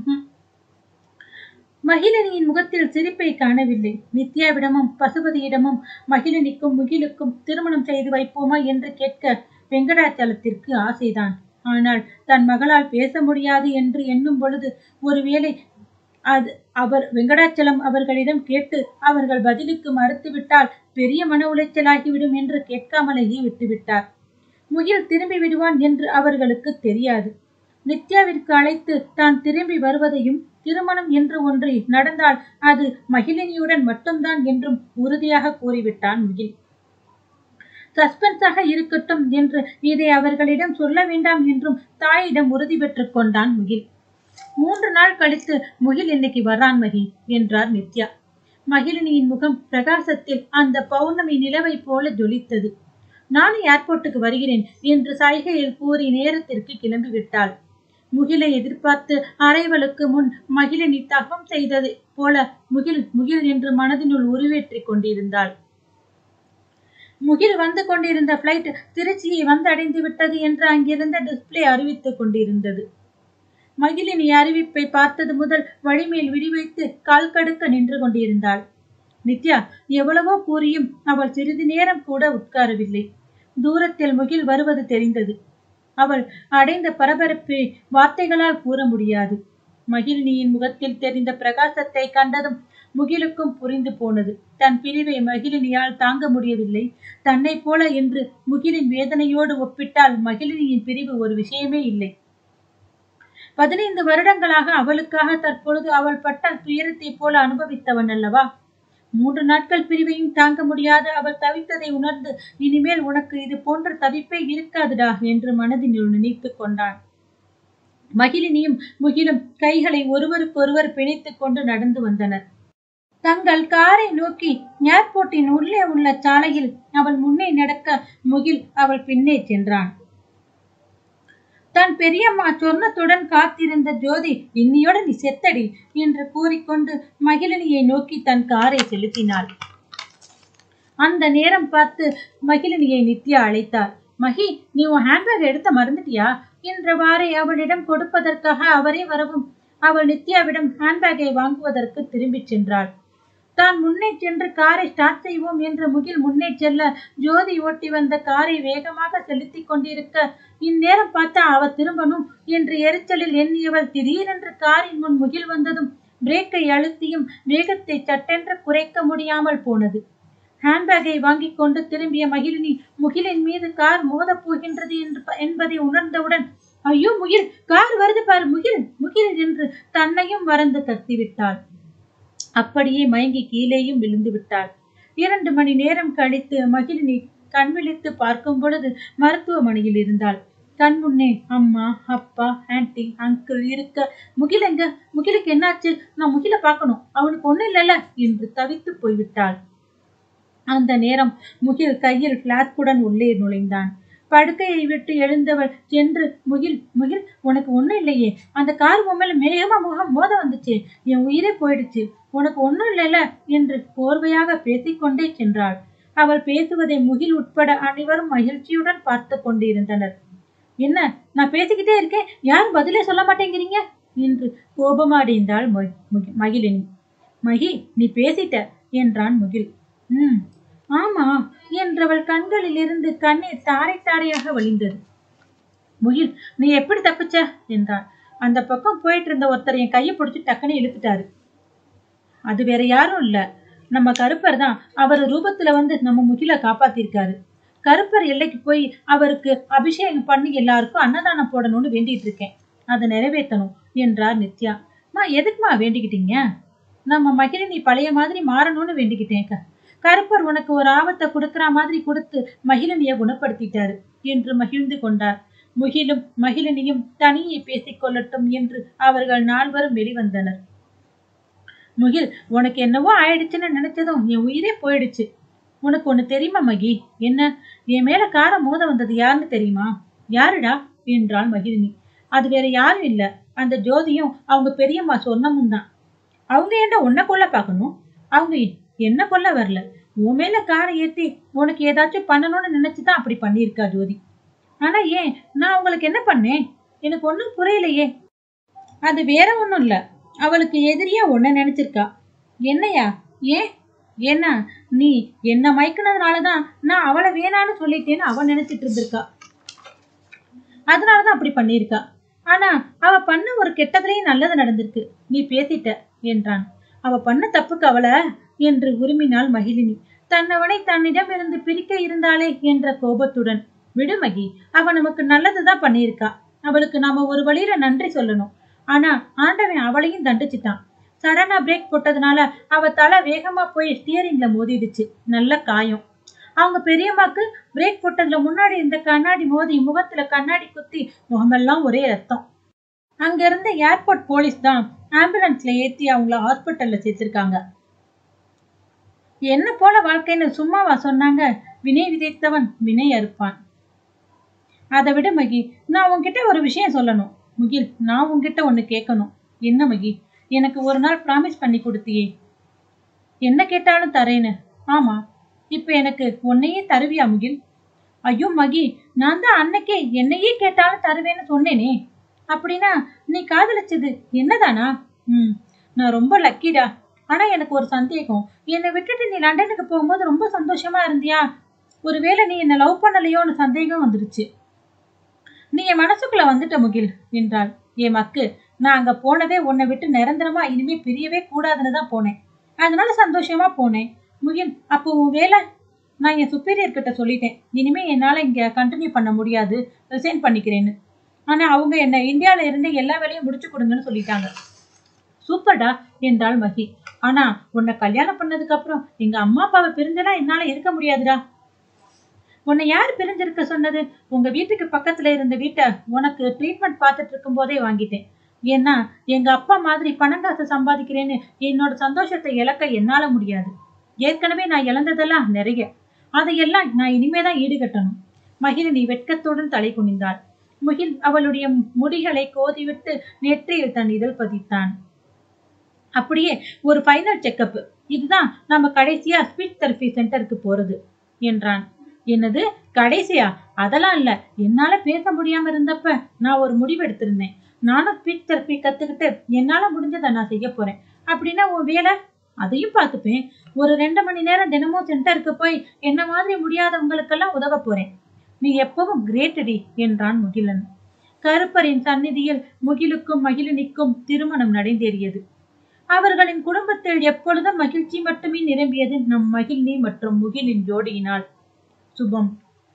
மகிழினியின் முகத்தில் சிரிப்பை காணவில்லை. நித்யாவிடமும் பசுபதியிடமும் மகிழினிக்கும் முகிலுக்கும் திருமணம் செய்து வைப்போமா என்று கேட்க வெங்கடாச்சலத்திற்கு ஆசைதான். ஆனால் தன் மகளால் பேச முடியாது என்று எண்ணும் பொழுது, ஒருவேளை அது அவர் வெங்கடாச்சலம் அவர்களிடம் கேட்டு அவர்கள் பதிலுக்கு மறுத்துவிட்டால் பெரிய மன உளைச்சலாகிவிடும் என்று கேட்காமலேயே விட்டுவிட்டார். முகில் திரும்பி விடுவான் என்று அவர்களுக்கு தெரியாது. நித்யாவிற்கு அழைத்து தான் திரும்பி வருவதையும், திருமணம் என்று ஒன்று நடந்தால் அது மகிழினியுடன் மட்டும்தான் என்றும் உறுதியாக கூறிவிட்டான் முகில். சஸ்பென்ஸாக இருக்கட்டும் என்று இதை அவர்களிடம் சொல்ல வேண்டாம் என்றும் தாயிடம் உறுதி பெற்றுக் கொண்டான் முகில். மூன்று நாள் கழித்து முகில் இன்னைக்கு வர்றான் மகி என்றார் நித்யா. மகிழினியின் முகம் பிரகாசத்தில் அந்த பௌர்ணமி நிலவை போல ஜொலித்தது. நானும் ஏர்போர்ட்டுக்கு வருகிறேன் என்று சைகையில் கூறி நேரத்திற்கு கிளம்பி விட்டாள். முகிலை எதிர்பார்த்து அரைவலுக்கு முன் மகிழினி தகம் செய்தது போல முகில் முகில் என்று மனதினுள் உருவேற்றிக் கொண்டிருந்தாள். முகில் வந்து கொண்டிருந்த பிளைட் திருச்சியை வந்து அடைந்து விட்டது என்று அங்கிருந்த டிஸ்பிளே அறிவித்துக் கொண்டிருந்தது. மகிழினி அறிவிப்பை பார்த்தது முதல் வழிமேல் விடிவைத்து கால் கடுக்க நின்று கொண்டிருந்தாள். நித்யா எவ்வளவோ கூறியும் அவள் சிறிது நேரம் கூட உட்காரவில்லை. தூரத்தில் முகில் வருவது தெரிந்தது. அவள் அடைந்த பரபரப்பை வார்த்தைகளால் கூற முடியாது. மகிழினியின் முகத்தில் தெரிந்த பிரகாசத்தை கண்டதும் முகிலுக்கும் புரிந்து போனது. தன் பிரிவை மகிழினியால் தாங்க முடியவில்லை. தன்னை போல என்று முகிலின் வேதனையோடு ஒப்பிட்டால் மகிழினியின் பிரிவு ஒரு விஷயமே இல்லை. பதினைந்து வருடங்களாக அவளுக்காக தற்பொழுது அவள் பட்ட துயரத்தை போல அனுபவித்தவன் அல்லவா. மூன்று நாட்கள் பிரிவையும் தாங்க முடியாத அவள் தவித்ததை உணர்ந்து, இனிமேல் உனக்கு இது போன்ற தவிப்பே இருக்காதுடா என்று மனதினுள் நினைத்து கொண்டான். மகிழினியும் முகிலும் கைகளை ஒருவருக்கொருவர் பிணைத்துக் கொண்டு நடந்து வந்தனர். தங்கள் காரை நோக்கி ஏர்போர்ட்டின் உள்ளே உள்ள சாலையில் அவள் முன்னே நடக்க முகில் அவள் பின்னே சென்றான். தன் பெரியம்மா சொர்ணத்துடன் காத்திருந்த ஜோதி, இன்னியோட நீ செத்தடி என்று கூறிக்கொண்டு மகிழினியை நோக்கி தன் காரை செலுத்தினாள். அந்த நேரம் பார்த்து மகிழினியை நித்யா அழைத்தார். மகி, நீ உன் ஹேண்ட்பேக் எடுத்த மறந்துட்டியா என்றவாறே அவளிடம் கொடுப்பதற்காக அவரே வரவும் அவள் நித்யாவிடம் ஹேண்ட்பேக்கை வாங்குவதற்கு திரும்பி சென்றாள். தான் முன்னே சென்று காரை ஸ்டார்ட் செய்வோம் என்று முகில் முன்னே செல்ல, ஜோதி ஓட்டி வந்த காரை வேகமாக செலுத்தி கொண்டிருக்க, இந்நேரம் பார்த்தா அவ திரும்பணும் என்று எரிச்சலில் எண்ணியவள் திடீரென்று காரின் முன் முகில் வந்ததும் பிரேக்கை அழுத்தியும் வேகத்தை சட்டென்று குறைக்க முடியாமல் போனது. ஹேண்ட்பேக்கை வாங்கி கொண்டு திரும்பிய மகிழினி முகிலின் மீது கார் மோத போகின்றது என்பதை உணர்ந்தவுடன், ஐயோ முகில், கார் வருது பாரு, முகில் முகில் என்று தன்னையும் மறந்து கத்திவிட்டாள். அப்படியே மயங்கி கீழேயும் விழுந்து விட்டாள். இரண்டு மணி நேரம் கழித்து மகிழினி கண் விழித்து பார்க்கும் பொழுது மருத்துவமனையில் இருந்தாள். கண் முன்னே அம்மா, அப்பா, ஆன்டி, அங்கிள் இருக்க, முகிலெங்க, முகிலுக்கு என்னாச்சு, நான் முகில பார்க்கணும், அவனுக்கு ஒண்ணு இல்லைல்ல என்று தவித்து போய்விட்டாள். அந்த நேரம் முகில் கையில் பிளாஸ்குடன் உள்ளே நுழைந்தான். படுக்கையை விட்டு எழுந்தவள் சென்று, முகில் முகில் உனக்கு ஒண்ணும் இல்லையே, அந்த கார் பொம்மையில மேகமா முகம் மோத வந்துச்சு, என் உயிரே போயிடுச்சு, உனக்கு ஒண்ணும் இல்லைல்ல என்று கோர்வையாக பேசிக்கொண்டே சென்றாள். அவள் பேசுவதை முகில் உட்பட அனைவரும் மகிழ்ச்சியுடன் பார்த்து கொண்டிருந்தனர். என்ன, நான் பேசிக்கிட்டே இருக்கேன், யாரும் பதிலே சொல்ல மாட்டேங்கிறீங்க என்று கோபமடைந்தாள் மகிழினி. மகி, நீ பேசிட்ட என்றான் முகில். உம் ஆமா என்றவள் கண்களில் இருந்து கண்ணீர் தாரை தாரையாக வழிந்தது. முகில், நீ எப்படி தப்பிச்ச என்றான். அந்த பக்கம் போயிட்டு இருந்த ஒருத்தர் என் கையை பிடிச்சி டக்குன்னு இழுத்துட்டாரு. அது வேற யாரும் இல்ல, நம்ம கருப்பர் தான். அவர் ரூபத்துல வந்து நம்ம முகில காப்பாத்திருக்காரு. கருப்பர் எல்லைக்கு போய் அவருக்கு அபிஷேகம் பண்ணி எல்லாருக்கும் அன்னதானம் போடணும்னு வேண்டிட்டு இருக்கேன், அதை நிறைவேற்றணும் என்றார் நித்யா. மா, எதுக்குமா வேண்டிக்கிட்டீங்க? நம்ம மகிழினி பழைய மாதிரி மாறணும்னு வேண்டிக்கிட்டேன். கருப்பர் உனக்கு ஒரு ஆபத்தை கொடுக்கற மாதிரி கொடுத்து மகிழினிய குணப்படுத்திட்டாரு என்று மகிழ்ந்து கொண்டார். முகிலும் மகிழினியும் தனியே பேசிக் கொள்ளட்டும் என்று அவர்கள் நால்வரும் வெளிவந்தனர். முகில், உனக்கு என்னவோ ஆயிடுச்சுன்னு நினைச்சதும் என் உயிரே போயிடுச்சு. உனக்கு ஒண்ணு தெரியுமா மகி? என்ன? என் மேல கார மோத வந்தது யாருன்னு தெரியுமா? யாருடா என்றாள் மகிழினி. அது வேற யாரும் இல்ல, அந்த ஜோதியும் அவங்க பெரியம்மா சொன்னமும் தான். அவங்க என்ன உன்னை கொல்ல பாக்கணும்? அவங்க என்ன கொல்ல வரல, உன் மேல காரை ஏத்தி உனக்கு ஏதாச்சும் பண்ணணும்னு நினைச்சுதான் அப்படி பண்ணிருக்கா ஜோதி. ஆனா ஏன், நான் அவங்களுக்கு என்ன பண்ணேன்? எனக்கு ஒண்ணும் புரியலையே. அது வேற ஒண்ணும் இல்ல, அவளுக்கு எதிரியா ஒன்ன நினைச்சிருக்கா. என்னையா? ஏன்? ஏன்னா நீ என்ன மயக்குனதுனாலதான் நான் அவளை வேணான்னு சொல்லிட்டேன்னு அவ நினைச்சிட்டு இருந்திருக்கா. அதனாலதான் அப்படி பண்ணிருக்கா. ஆனா அவ பண்ண ஒரு கெட்டதுலயும் நல்லது நடந்திருக்கு. நீ பேசிட்ட என்றான். அவ பண்ண தப்புக்கு அவளை என்று உருமினாள் மகிழினி, தன்னவனை தன்னிடம் இருந்து பிரிக்க இருந்தாளே என்ற கோபத்துடன். விடுமகி, அவ நமக்கு நல்லதுதான் பண்ணியிருக்கா. அவளுக்கு நாம ஒரு வழியில நன்றி சொல்லணும். ஆனா ஆண்டவன் அவளையும் தண்டிச்சுட்டான். சடனா பிரேக் போட்டதுனால அவ தலை வேகமா போய் ஸ்டியரிங்ல மோதிடுச்சு. நல்ல காயம். அவங்க பெரியம்மாக்கு பிரேக் போட்டதுல முன்னாடி இந்த கண்ணாடி மோதி முகத்துல கண்ணாடி குத்தி முகமெல்லாம் ஒரே ரத்தம். அங்க இருந்த ஏர்போர்ட் போலீஸ் தான் ஆம்புலன்ஸ்ல ஏத்தி அவங்கள ஹாஸ்பிட்டல்ல சேர்த்திருக்காங்க. என்ன போல வாழ்க்கைன்னு சும்மாவா சொன்னாங்க? வினை விதைத்தவன் வினை அறுப்பான். அதை விட மகி, நான் உன்கிட்ட ஒரு விஷயம் சொல்லணும். முகில், நான் உன்கிட்ட ஒண்ணு கேட்கணும். என்ன மகி? எனக்கு ஒரு நாள் ப்ராமிஸ் பண்ணி கொடுத்தியே, என்ன கேட்டாலும் தரேன்னு. ஆமா, இப்ப எனக்கு உன்னையே தருவியா முகில்? ஐயோ மகி, நான் தான் அன்னைக்கே என்னையே கேட்டாலும் தருவேன்னு சொன்னேனே. அப்படின்னா நீ காதலிச்சது என்னதானா? ம், நான் ரொம்ப லக்கிடா. ஆனா எனக்கு ஒரு சந்தேகம். என்னை விட்டுட்டு நீ லண்டனுக்கு போகும்போது ரொம்ப சந்தோஷமா இருந்தியா? ஒருவேளை நீ என்ன லவ் பண்ணலையோன்னு சந்தேகம் வந்துருச்சு. நீ என் மனசுக்குள்ள வந்துட்ட முகில் என்றாள். ஏ மக்கு, நான் அங்க போனதே உன்னை விட்டு நிரந்தரமா இனிமே பிரியவே கூடாதுன்னு தான் போனேன். அதனால சந்தோஷமா போனேன். முகில், அப்போ உன் வேலை? நான் என் சுப்பீரியர் கிட்ட சொல்லிட்டேன், இனிமே என்னால இங்க கண்டினியூ பண்ண முடியாது, ரிசைன் பண்ணிக்கிறேன்னு. ஆனா அவங்க என்ன இந்தியால இருந்து எல்லா வேலையும் முடிச்சு கொடுங்கன்னு சொல்லிட்டாங்க. சூப்பர்டா என்றாள் மகி. ஆனா உன்னை கல்யாணம் பண்ணதுக்கு அப்புறம் எங்க அம்மா அப்பாவை பிரிஞ்சனா என்னால இருக்க முடியாதுடா. உன்னை யார் பிரிஞ்சிருக்க சொன்னது? உங்க வீட்டுக்கு பக்கத்துல இருந்த வீட்டை உனக்கு ட்ரீட்மெண்ட் பார்த்துட்டு இருக்கும் போதே வாங்கிட்டேன். ஏன்னா எங்க அப்பா மாதிரி பணங்காசு சம்பாதிக்கிறேன்னு என்னோட சந்தோஷத்தை இழக்க என்னால முடியாது. ஏற்கனவே நான் இழந்ததெல்லாம் நிறைய. அதையெல்லாம் நான் இனிமேதான் ஈடுகட்டணும். மகிழினி வெட்கத்துடன் தலை குனிந்தாள். முகில் அவளுடைய முடிகளை கோதிவிட்டு நெற்றியில் தன் இதழ் பதித்தான். அப்படியே ஒரு ஃபைனல் செக்கப், இதுதான் நம்ம கடைசியா ஸ்பீச் தெரபி சென்டருக்கு போறது என்றான். என்னது கடைசியா? அதெல்லாம் இல்ல, என்னால பேச முடியாம இருந்தப்ப நான் ஒரு முடிவு எடுத்திருந்தேன். நானும் ஸ்பீச் தெரபி கத்துக்கிட்டு என்னால முடிஞ்சதை நான் செய்ய போறேன். அப்படின்னா உன் வேலை? அதையும் பார்த்துப்பேன். ஒரு ரெண்டு மணி நேரம் தினமும் சென்டருக்கு போய் என்ன மாதிரி முடியாதவங்களுக்கெல்லாம் உதவ போறேன். நீ எப்பவும் கிரேட்டடி என்றான் முகிலன். கருப்பரின் சந்நிதியில் முகிலுக்கும் மகிழினிக்கும் திருமணம் நடந்தேறியது. அவர்களின் குடும்பத்தில் எப்பொழுதும் மகிழ்ச்சி மட்டுமே நிரம்பியது நம் மகிழினி மற்றும் முகிலின் ஜோடியினால். சுபம்.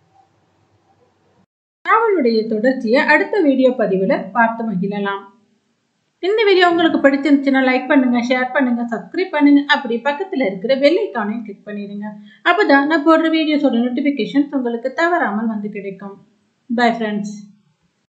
நாவலுடைய தொடர்ச்சியை அடுத்த வீடியோ பதிவுல பார்த்து மகிழலாம். இந்த வீடியோ உங்களுக்கு பிடிச்சிருந்துச்சுன்னா லைக் பண்ணுங்க, ஷேர் பண்ணுங்க, சப்ஸ்கிரைப் பண்ணுங்க. அப்படி பக்கத்துல இருக்கிற பெல் ஐகானையும் கிளிக் பண்ணிடுங்க. அப்பதான் நான் போடுற வீடியோஸோட நோட்டிபிகேஷன்ஸ் உங்களுக்கு தவறாமல் வந்து கிடைக்கும். Bye friends.